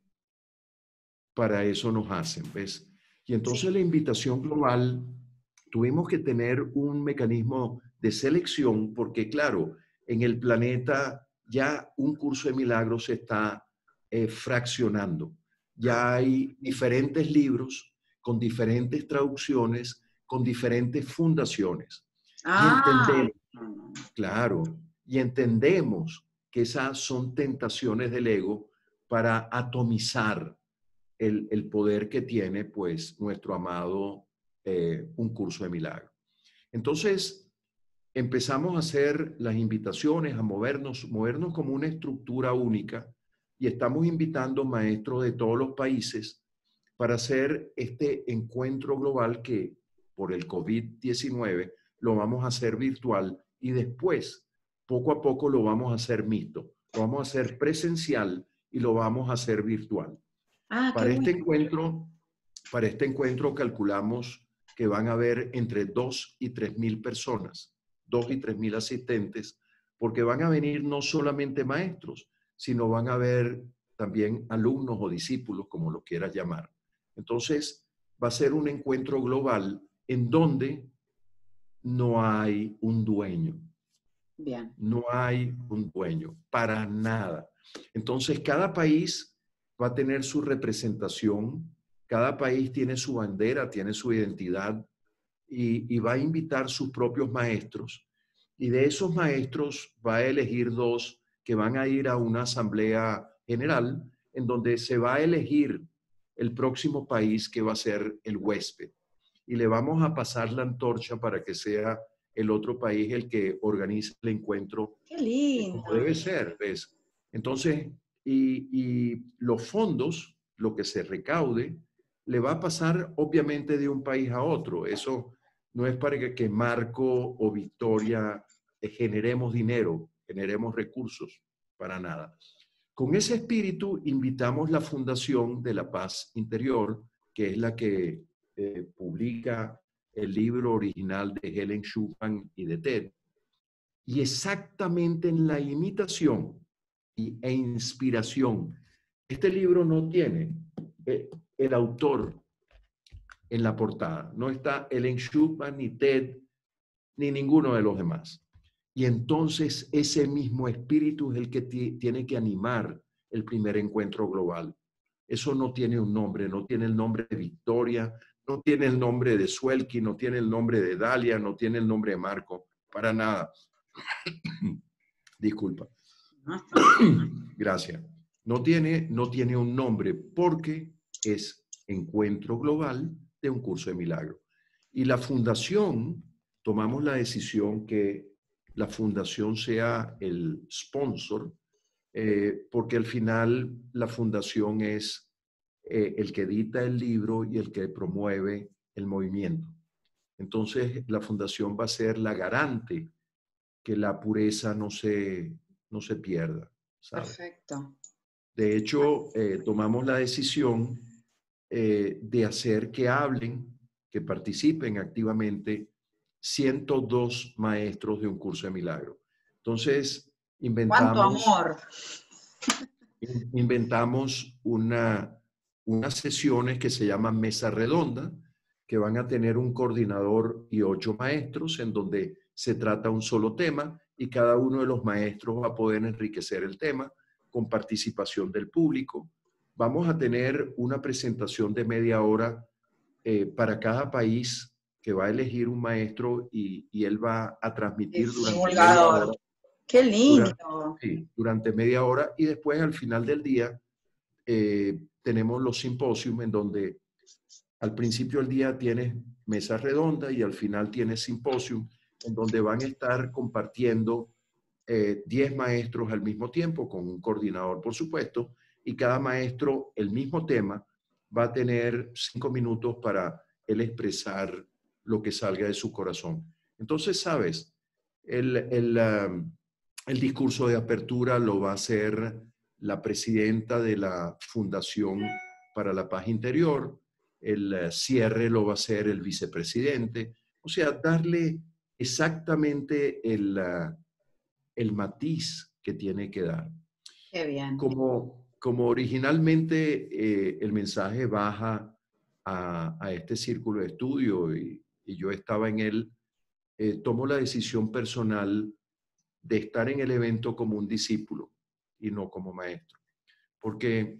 Speaker 2: para eso nos hacen, ¿ves? Y entonces
Speaker 1: Sí.
Speaker 2: la invitación global, tuvimos que tener un mecanismo de selección, porque claro, en el planeta ya un curso de milagros se está eh, fraccionando. Ya hay diferentes libros con diferentes traducciones, con diferentes fundaciones. Y
Speaker 1: Ah,
Speaker 2: entendemos, claro, y entendemos que esas son tentaciones del ego para atomizar el, el poder que tiene, pues, nuestro amado eh, Un Curso de Milagro. Entonces, empezamos a hacer las invitaciones, a movernos, movernos como una estructura única y estamos invitando maestros de todos los países para hacer este encuentro global que por el COVID diecinueve lo vamos a hacer virtual y después, poco a poco, lo vamos a hacer mixto. Lo vamos a hacer presencial y lo vamos a hacer virtual.
Speaker 1: ah, qué
Speaker 2: Para este
Speaker 1: bueno.
Speaker 2: encuentro, para este encuentro calculamos que van a haber entre dos y tres mil personas, dos y tres mil asistentes, porque van a venir no solamente maestros, sino van a haber también alumnos o discípulos, como lo quieras llamar. Entonces, va a ser un encuentro global en donde no hay un dueño.
Speaker 1: Bien.
Speaker 2: No hay un dueño, para nada. Entonces, cada país va a tener su representación, cada país tiene su bandera, tiene su identidad y, y va a invitar sus propios maestros. Y de esos maestros va a elegir dos que van a ir a una asamblea general en donde se va a elegir el próximo país que va a ser el huésped. Y le vamos a pasar la antorcha para que sea el otro país el que organice el encuentro
Speaker 1: Qué
Speaker 2: eh, como
Speaker 1: lindo.
Speaker 2: debe ser, ¿ves? Entonces, y, y los fondos, lo que se recaude, le va a pasar obviamente de un país a otro. Eso no es para que, que Marco o Victoria eh, generemos dinero, generemos recursos, para nada. Con ese espíritu invitamos la Fundación de la Paz Interior, que es la que eh, publica el libro original de Helen Schupan y de Ted. Y exactamente en la imitación y, e inspiración. Este libro no tiene eh, el autor en la portada. No está Ellen Schuckman, ni Ted, ni ninguno de los demás. Y entonces ese mismo espíritu es el que tiene que animar el primer encuentro global. Eso no tiene un nombre, no tiene el nombre de Victoria, no tiene el nombre de Suelki, no tiene el nombre de Dalia, no tiene el nombre de Marco, para nada. Disculpa. Gracias. No tiene, no tiene un nombre porque es Encuentro Global de un Curso de Milagro. Y la fundación, tomamos la decisión que la fundación sea el sponsor, eh, porque al final la fundación es eh, el que edita el libro y el que promueve el movimiento. Entonces, la fundación va a ser la garante que la pureza no se, no se pierda, ¿sabes?
Speaker 1: Perfecto.
Speaker 2: De hecho, eh, tomamos la decisión eh, de hacer que hablen, que participen activamente ciento dos maestros de un curso de milagro. Entonces, inventamos,
Speaker 1: ¡cuánto amor!
Speaker 2: inventamos una, unas sesiones que se llaman mesa redonda, que van a tener un coordinador y ocho maestros, en donde se trata un solo tema y cada uno de los maestros va a poder enriquecer el tema con participación del público. Vamos a tener una presentación de media hora eh, para cada país, que va a elegir un maestro y, y él va a transmitir
Speaker 1: Es
Speaker 2: durante
Speaker 1: divulgador.
Speaker 2: media hora.
Speaker 1: ¡Qué lindo!
Speaker 2: Durante, sí, durante media hora, y después al final del día eh, tenemos los simposios en donde al principio del día tienes mesa redonda y al final tienes simposium, en donde van a estar compartiendo eh, diez maestros al mismo tiempo, con un coordinador, por supuesto, y cada maestro, el mismo tema, va a tener cinco minutos para él expresar lo que salga de su corazón. Entonces, sabes, el, el, um, el discurso de apertura lo va a hacer la presidenta de la Fundación para la Paz Interior, el cierre lo va a hacer el vicepresidente, o sea, darle exactamente el, el matiz que tiene que dar.
Speaker 1: Qué bien.
Speaker 2: Como, como originalmente eh, el mensaje baja a, a este círculo de estudio y, y yo estaba en él, eh, tomo la decisión personal de estar en el evento como un discípulo y no como maestro. Porque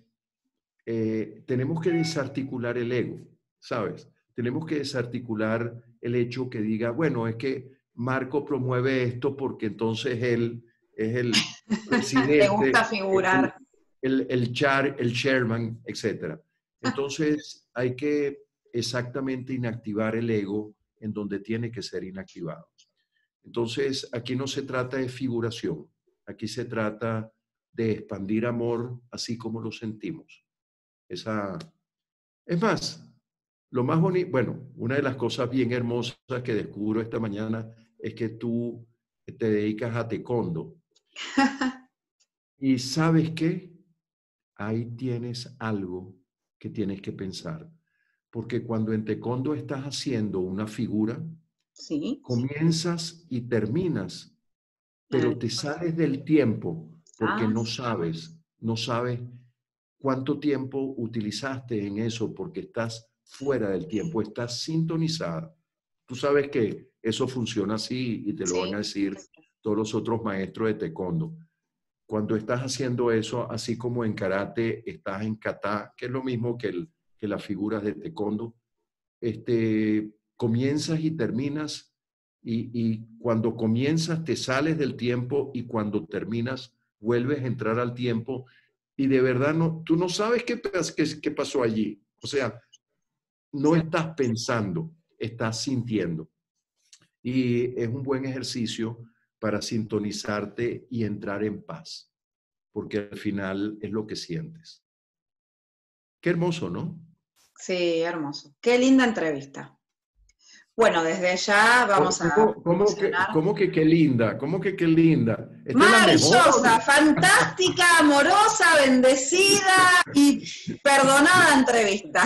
Speaker 2: eh, tenemos que desarticular el ego, ¿sabes? Tenemos que desarticular el hecho que diga, bueno, es que Marco promueve esto porque entonces él es el presidente.
Speaker 1: Te gusta figurar.
Speaker 2: El, el, el, char, el chairman, etcétera. Entonces hay que exactamente inactivar el ego en donde tiene que ser inactivado. Entonces aquí no se trata de figuración, aquí se trata de expandir amor así como lo sentimos. Esa, es más, lo más bonito, bueno, una de las cosas bien hermosas que descubro esta mañana es que tú te dedicas a taekwondo. Y ¿sabes qué? Ahí tienes algo que tienes que pensar. Porque cuando en taekwondo estás haciendo una figura,
Speaker 1: ¿sí?
Speaker 2: Comienzas y terminas, pero te sales del tiempo porque
Speaker 1: ah,
Speaker 2: no sabes, no sabes cuánto tiempo utilizaste en eso porque estás fuera del tiempo, estás sintonizada. Tú sabes que eso funciona así y te lo
Speaker 1: sí.
Speaker 2: van a decir todos los otros maestros de taekwondo. Cuando estás haciendo eso, así como en karate, estás en kata, que es lo mismo que, el, que las figuras de taekwondo, este, comienzas y terminas, y, y cuando comienzas te sales del tiempo y cuando terminas vuelves a entrar al tiempo y de verdad no, tú no sabes qué, qué, qué pasó allí. O sea, no estás pensando, estás sintiendo. Y es un buen ejercicio para sintonizarte y entrar en paz, porque al final es lo que sientes. Qué hermoso, ¿no?
Speaker 1: Sí, hermoso. Qué linda entrevista. Bueno, desde ya vamos
Speaker 2: ¿Cómo,
Speaker 1: a
Speaker 2: ¿cómo que, ¿Cómo que qué linda? ¿Cómo que qué linda? Esta
Speaker 1: maravillosa,
Speaker 2: es la mejor.
Speaker 1: Fantástica, amorosa, bendecida y perdonada entrevista.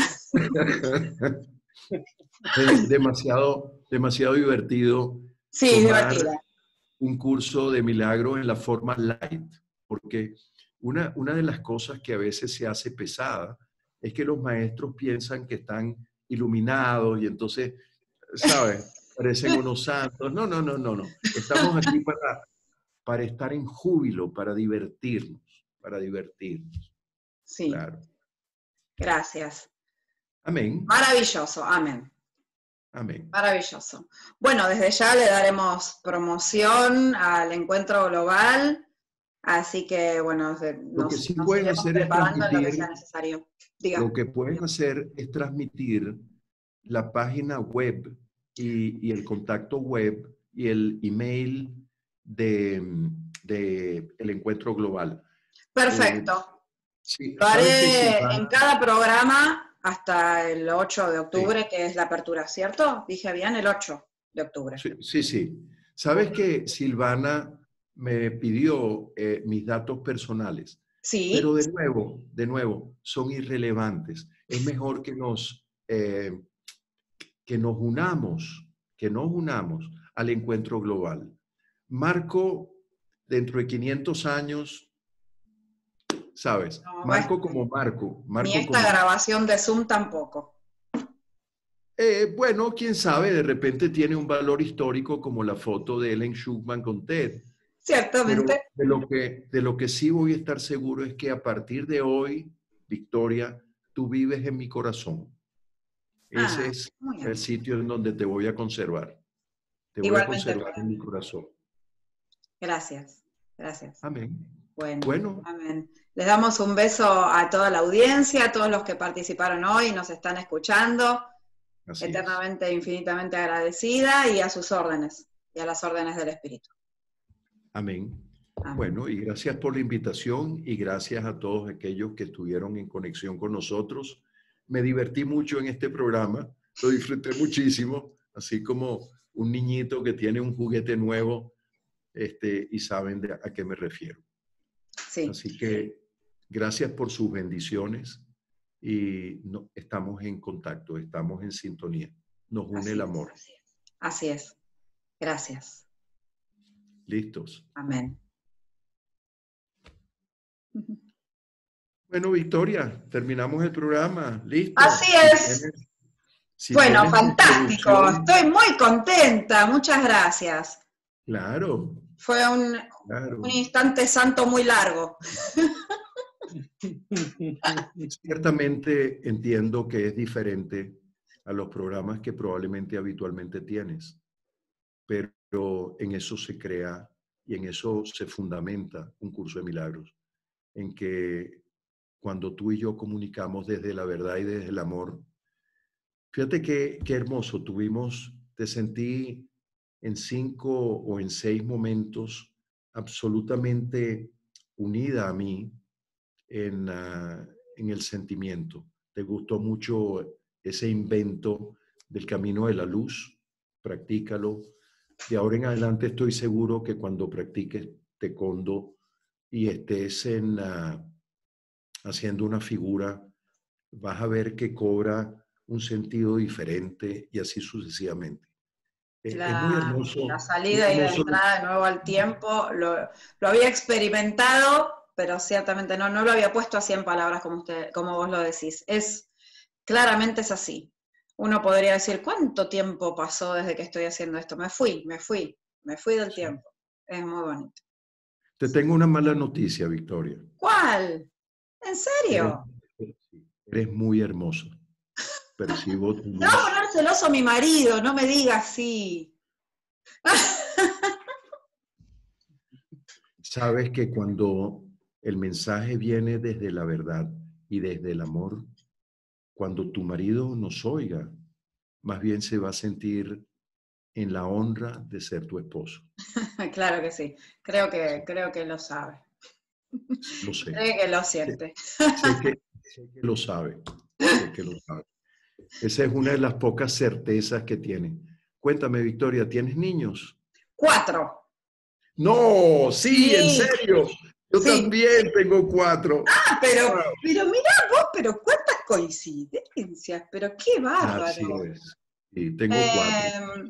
Speaker 2: Eh, demasiado, demasiado divertido.
Speaker 1: Sí,
Speaker 2: tomar
Speaker 1: divertida.
Speaker 2: un curso de milagro en la forma light, porque Una, una de las cosas que a veces se hace pesada es que los maestros piensan que están iluminados y entonces, ¿sabes? Parecen unos santos. No, no, no, no, no. Estamos aquí para, para estar en júbilo, para divertirnos, para divertirnos.
Speaker 1: Sí.
Speaker 2: Claro.
Speaker 1: Gracias.
Speaker 2: Amén.
Speaker 1: Maravilloso, amén.
Speaker 2: Amén.
Speaker 1: Maravilloso. Bueno, desde ya le daremos promoción al encuentro global, así que, bueno, nos,
Speaker 2: Lo que sí
Speaker 1: nos
Speaker 2: pueden
Speaker 1: iremos
Speaker 2: hacer es
Speaker 1: preparando en lo que sea
Speaker 2: transmitir,
Speaker 1: necesario. Diga.
Speaker 2: lo que pueden hacer es transmitir la página web y, y el contacto web y el email de, de el encuentro global.
Speaker 1: Perfecto.
Speaker 2: Eh, sí,
Speaker 1: Lo
Speaker 2: ¿sabes que
Speaker 1: haré
Speaker 2: Silvana,
Speaker 1: en cada programa hasta el ocho de octubre,
Speaker 2: sí,
Speaker 1: que es la apertura, ¿cierto? Dije bien, el ocho de octubre.
Speaker 2: sí, sí, sí. ¿Sabes que Silvana me pidió eh, mis datos personales?
Speaker 1: Sí.
Speaker 2: Pero de nuevo, de nuevo, son irrelevantes. Es mejor que nos, eh, que nos unamos, que nos unamos al encuentro global. Marco, dentro de quinientos años, ¿sabes?
Speaker 1: No,
Speaker 2: Marco como Marco. Marco
Speaker 1: ni esta
Speaker 2: como...
Speaker 1: grabación de Zoom tampoco.
Speaker 2: Eh, bueno, quién sabe, de repente tiene un valor histórico como la foto de Ellen Schuckman con Ted.
Speaker 1: Ciertamente.
Speaker 2: Pero de lo que, de lo que sí voy a estar seguro es que a partir de hoy, Victoria, tú vives en mi corazón. Ese
Speaker 1: Ah,
Speaker 2: es
Speaker 1: muy bien.
Speaker 2: el sitio en donde te voy a conservar. Te voy a
Speaker 1: Igualmente
Speaker 2: conservar
Speaker 1: para
Speaker 2: en mi
Speaker 1: mí.
Speaker 2: corazón.
Speaker 1: Gracias, gracias.
Speaker 2: Amén.
Speaker 1: Bueno,
Speaker 2: Bueno,
Speaker 1: amén. Les damos un beso a toda la audiencia, a todos los que participaron hoy y nos están escuchando.
Speaker 2: así
Speaker 1: Eternamente, infinitamente agradecida y a sus órdenes y a las órdenes del Espíritu.
Speaker 2: es. Amén.
Speaker 1: Amén.
Speaker 2: Bueno, y gracias por la invitación y gracias a todos aquellos que estuvieron en conexión con nosotros. Me divertí mucho en este programa, lo disfruté muchísimo, así como un niñito que tiene un juguete nuevo este, y saben de a qué me refiero.
Speaker 1: Sí.
Speaker 2: Así que gracias por sus bendiciones y no, estamos en contacto, estamos en sintonía. Nos une
Speaker 1: Así
Speaker 2: el
Speaker 1: es,
Speaker 2: amor.
Speaker 1: así es. Así es. Gracias.
Speaker 2: Listos.
Speaker 1: Amén.
Speaker 2: Bueno, Victoria, terminamos el programa. Listo.
Speaker 1: Así
Speaker 2: Si
Speaker 1: es.
Speaker 2: tienes, si
Speaker 1: Bueno,
Speaker 2: tienes
Speaker 1: fantástico.
Speaker 2: distribución,
Speaker 1: Estoy muy contenta. Muchas gracias.
Speaker 2: claro,
Speaker 1: Fue un,
Speaker 2: claro.
Speaker 1: un instante santo muy largo.
Speaker 2: Ciertamente entiendo que es diferente a los programas que probablemente habitualmente tienes, pero en eso se crea y en eso se fundamenta un curso de milagros, en que cuando tú y yo comunicamos desde la verdad y desde el amor, fíjate qué, qué hermoso, tuvimos, te sentí en cinco o en seis momentos absolutamente unida a mí en, uh, en el sentimiento. Te gustó mucho ese invento del camino de la luz, practícalo. De ahora en adelante estoy seguro que cuando practiques taekwondo y estés en, uh, haciendo una figura, vas a ver que cobra un sentido diferente y así sucesivamente. Eh, es muy
Speaker 1: La,
Speaker 2: hermoso,
Speaker 1: la
Speaker 2: muy
Speaker 1: salida y la
Speaker 2: hermoso.
Speaker 1: entrada de nuevo al tiempo, lo, lo había experimentado, pero ciertamente no, no lo había puesto así en palabras como, usted, como vos lo decís. Es, claramente es así. Uno podría decir, ¿cuánto tiempo pasó desde que estoy haciendo esto? Me fui, me fui, me fui del
Speaker 2: Sí.
Speaker 1: tiempo. Es muy bonito.
Speaker 2: Te tengo una mala noticia, Victoria.
Speaker 1: ¿Cuál? ¿En serio?
Speaker 2: Eres, eres muy hermoso. Percibo tu luz.
Speaker 1: Me va a poner celoso mi marido, no me diga así.
Speaker 2: Sabes que cuando el mensaje viene desde la verdad y desde el amor, cuando tu marido nos oiga, más bien se va a sentir en la honra de ser tu esposo.
Speaker 1: Claro que sí, creo que, creo que lo sabe.
Speaker 2: Lo sé.
Speaker 1: Creo que lo siente.
Speaker 2: Sé, sé, que, sé que lo sabe. Sé que lo sabe. Esa es una de las pocas certezas que tiene. Cuéntame, Victoria, ¿tienes niños?
Speaker 1: Cuatro.
Speaker 2: No, sí,
Speaker 1: Sí,
Speaker 2: en serio. Yo
Speaker 1: sí.
Speaker 2: también tengo cuatro.
Speaker 1: Ah, pero,
Speaker 2: Wow.
Speaker 1: pero mirá vos, pero cuántas coincidencias, pero qué bárbaro.
Speaker 2: Así es. Sí, tengo
Speaker 1: eh,
Speaker 2: cuatro.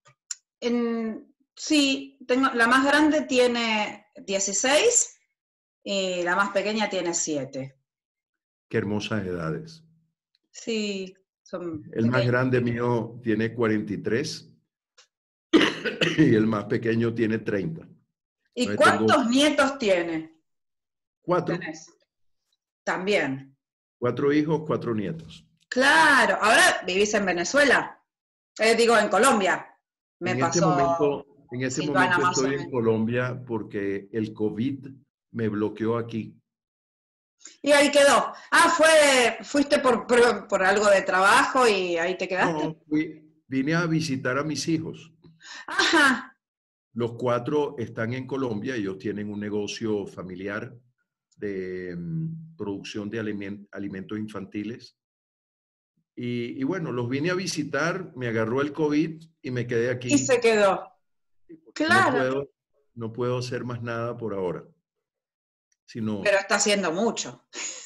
Speaker 1: En, sí, tengo, la más grande tiene dieciséis, y la más pequeña tiene siete.
Speaker 2: Qué hermosas edades.
Speaker 1: Sí, son
Speaker 2: El más
Speaker 1: pequeños.
Speaker 2: grande mío tiene cuarenta y tres y el más pequeño tiene treinta.
Speaker 1: ¿Y
Speaker 2: Entonces tengo
Speaker 1: cuántos nietos tiene?
Speaker 2: cuatro,
Speaker 1: Tenés. También.
Speaker 2: cuatro hijos, cuatro nietos.
Speaker 1: Claro, ahora vivís en Venezuela. Eh, digo, en Colombia. Me
Speaker 2: En este
Speaker 1: pasó
Speaker 2: momento, en este
Speaker 1: Silvana
Speaker 2: momento
Speaker 1: más o
Speaker 2: estoy en
Speaker 1: menos.
Speaker 2: Colombia porque el COVID me bloqueó aquí.
Speaker 1: Y ahí quedó. Ah, fue, fuiste por, por, por algo de trabajo y ahí te quedaste.
Speaker 2: No, fui, vine a visitar a mis hijos.
Speaker 1: Ajá.
Speaker 2: Los cuatro están en Colombia, ellos tienen un negocio familiar de um, producción de aliment alimentos infantiles. Y, y bueno, los vine a visitar, me agarró el COVID y me quedé
Speaker 1: Y
Speaker 2: aquí.
Speaker 1: se quedó.
Speaker 2: No
Speaker 1: Claro.
Speaker 2: puedo, no puedo hacer más nada por ahora, sino,
Speaker 1: Pero está haciendo mucho.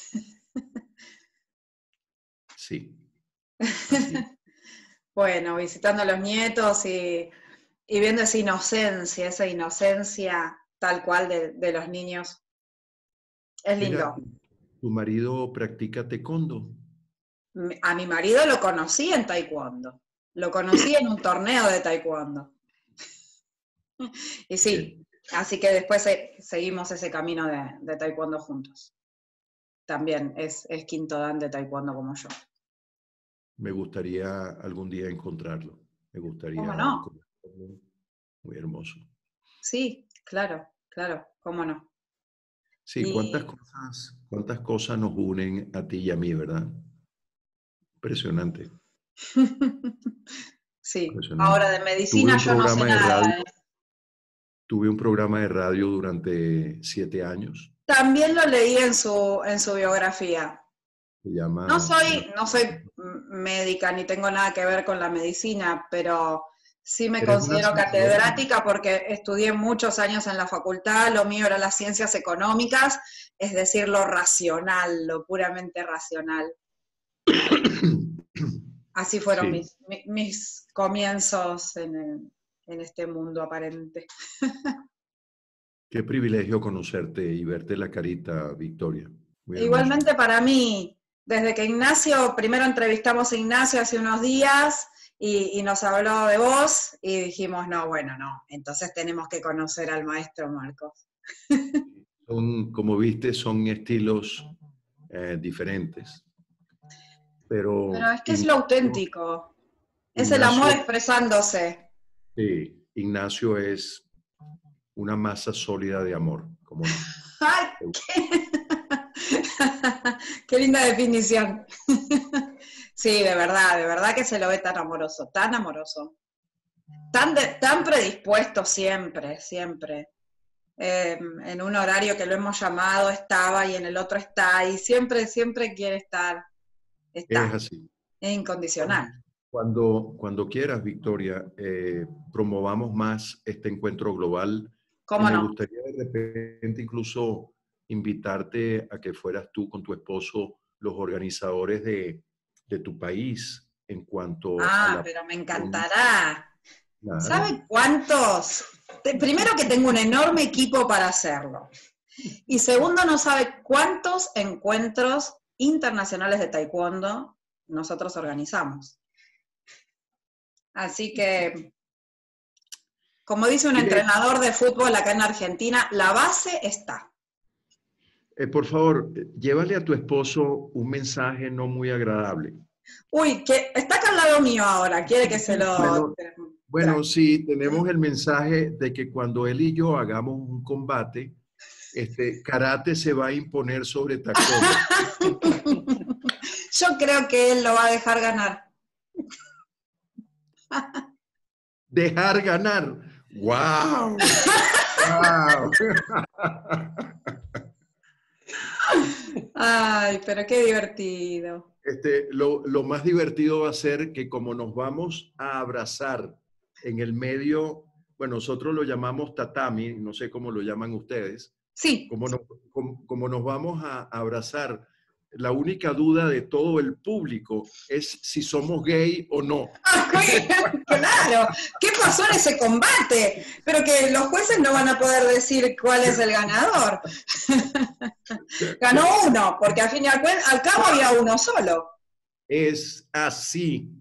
Speaker 2: sí, así es.
Speaker 1: Bueno, visitando a los nietos y, y viendo esa inocencia, esa inocencia tal cual de, de los niños. Es
Speaker 2: Mira,
Speaker 1: lindo.
Speaker 2: tu marido practica taekwondo.
Speaker 1: A mi marido lo conocí en taekwondo. Lo conocí en un torneo de taekwondo. Y
Speaker 2: Bien,
Speaker 1: sí, así que después eh, seguimos ese camino de, de taekwondo juntos. También es, es quinto dan de taekwondo como yo.
Speaker 2: me gustaría algún día encontrarlo. Me
Speaker 1: ¿Cómo
Speaker 2: gustaría
Speaker 1: no?
Speaker 2: conocerlo. Muy hermoso.
Speaker 1: Sí, claro, claro, cómo no.
Speaker 2: Sí, cuántas
Speaker 1: Y
Speaker 2: cosas, cuántas cosas nos unen a ti y a mí, ¿verdad? Impresionante,
Speaker 1: sí,
Speaker 2: impresionante.
Speaker 1: ahora de
Speaker 2: Tuve
Speaker 1: medicina
Speaker 2: un
Speaker 1: yo no sé
Speaker 2: programa de
Speaker 1: nada.
Speaker 2: radio, tuve un programa de radio durante siete años.
Speaker 1: También lo leí en su, en su biografía.
Speaker 2: Se
Speaker 1: No
Speaker 2: llama
Speaker 1: soy, no soy médica ni tengo nada que ver con la medicina, pero sí me
Speaker 2: ¿Eres una
Speaker 1: considero
Speaker 2: sanadora?
Speaker 1: catedrática porque estudié muchos años en la facultad, lo mío era las ciencias económicas, es decir, lo racional, lo puramente racional. Así fueron
Speaker 2: Sí,
Speaker 1: mis, mis comienzos en, el, en este mundo aparente.
Speaker 2: qué privilegio conocerte y verte la carita, Victoria. Muy hermoso.
Speaker 1: Igualmente para mí, desde que Ignacio, primero entrevistamos a Ignacio hace unos días y, y nos habló de vos y dijimos, no, bueno, no, entonces tenemos que conocer al maestro Marcos.
Speaker 2: Son, como viste, son estilos eh, diferentes, pero
Speaker 1: Pero es que es lo
Speaker 2: Ignacio,
Speaker 1: auténtico, es el amor
Speaker 2: Ignacio,
Speaker 1: expresándose.
Speaker 2: sí, Ignacio es una masa sólida de amor, ¿cómo no?
Speaker 1: ¡Ay, qué, qué linda definición! Sí, de verdad, de verdad que se lo ve tan amoroso, tan amoroso. Tan, de, tan predispuesto siempre, siempre. Eh, en un horario que lo hemos llamado estaba y en el otro está y siempre, siempre quiere estar,
Speaker 2: Es
Speaker 1: está,
Speaker 2: así.
Speaker 1: es incondicional.
Speaker 2: Cuando, cuando quieras, Victoria, eh, promovamos más este encuentro global y
Speaker 1: ¿Cómo
Speaker 2: me
Speaker 1: no?
Speaker 2: gustaría de repente incluso invitarte a que fueras tú con tu esposo los organizadores de, de tu país en cuanto a
Speaker 1: Ah,
Speaker 2: la...
Speaker 1: pero me encantará.
Speaker 2: Claro,
Speaker 1: ¿Sabe cuántos? Primero que tengo un enorme equipo para hacerlo. Y segundo, no sabe cuántos encuentros internacionales de taekwondo nosotros organizamos. Así que, como dice un
Speaker 2: ¿qué?
Speaker 1: entrenador de fútbol acá en Argentina, la base está.
Speaker 2: Eh, por favor, eh, llévale a tu esposo un mensaje no muy agradable.
Speaker 1: Uy, que está acá al lado mío ahora, quiere que se lo
Speaker 2: Bueno,
Speaker 1: tra-
Speaker 2: bueno, sí, tenemos el mensaje de que cuando él y yo hagamos un combate, este, karate se va a imponer sobre taekwondo.
Speaker 1: Yo creo que él lo va a dejar ganar.
Speaker 2: Dejar ganar. ¡Wow! ¡Wow!
Speaker 1: Ay, pero qué divertido.
Speaker 2: Este, lo, lo más divertido va a ser que como nos vamos a abrazar en el medio, bueno, nosotros lo llamamos tatami, no sé cómo lo llaman ustedes,
Speaker 1: Sí,
Speaker 2: como nos, como, como nos vamos a abrazar la única duda de todo el público es si somos gay o no.
Speaker 1: Claro, ¿qué pasó en ese combate? Pero que los jueces no van a poder decir cuál es el ganador. Ganó uno, porque al fin y al, al cabo había uno solo.
Speaker 2: Es así.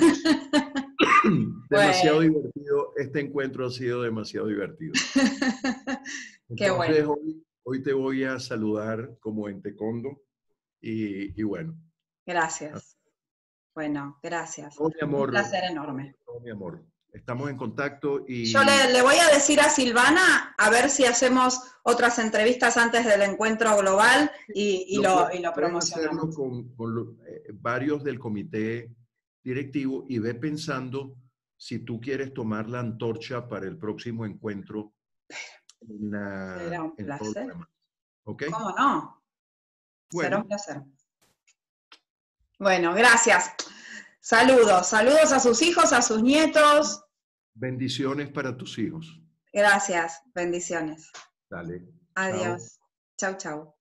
Speaker 2: Demasiado bueno. divertido. Este encuentro ha sido demasiado divertido. Entonces, Qué bueno. hoy, hoy te voy a saludar como en Tecondo y, y bueno.
Speaker 1: Gracias. Bueno, gracias.
Speaker 2: Oh, mi amor,
Speaker 1: un placer enorme.
Speaker 2: Oh, mi amor. Estamos en contacto y...
Speaker 1: Yo le, le voy a decir a Silvana a ver si hacemos otras entrevistas antes del encuentro global y, y, lo, lo, y lo promocionamos.
Speaker 2: Hacerlo con, con lo, eh, varios del comité directivo y ve pensando si tú quieres tomar la antorcha para el próximo encuentro. En la,
Speaker 1: Será un placer.
Speaker 2: ¿Okay?
Speaker 1: ¿Cómo no?
Speaker 2: Bueno.
Speaker 1: Será un placer. Bueno, gracias. Saludos, saludos a sus hijos, a sus nietos.
Speaker 2: Bendiciones para tus hijos.
Speaker 1: Gracias, bendiciones.
Speaker 2: Dale.
Speaker 1: Adiós. Chau, chau.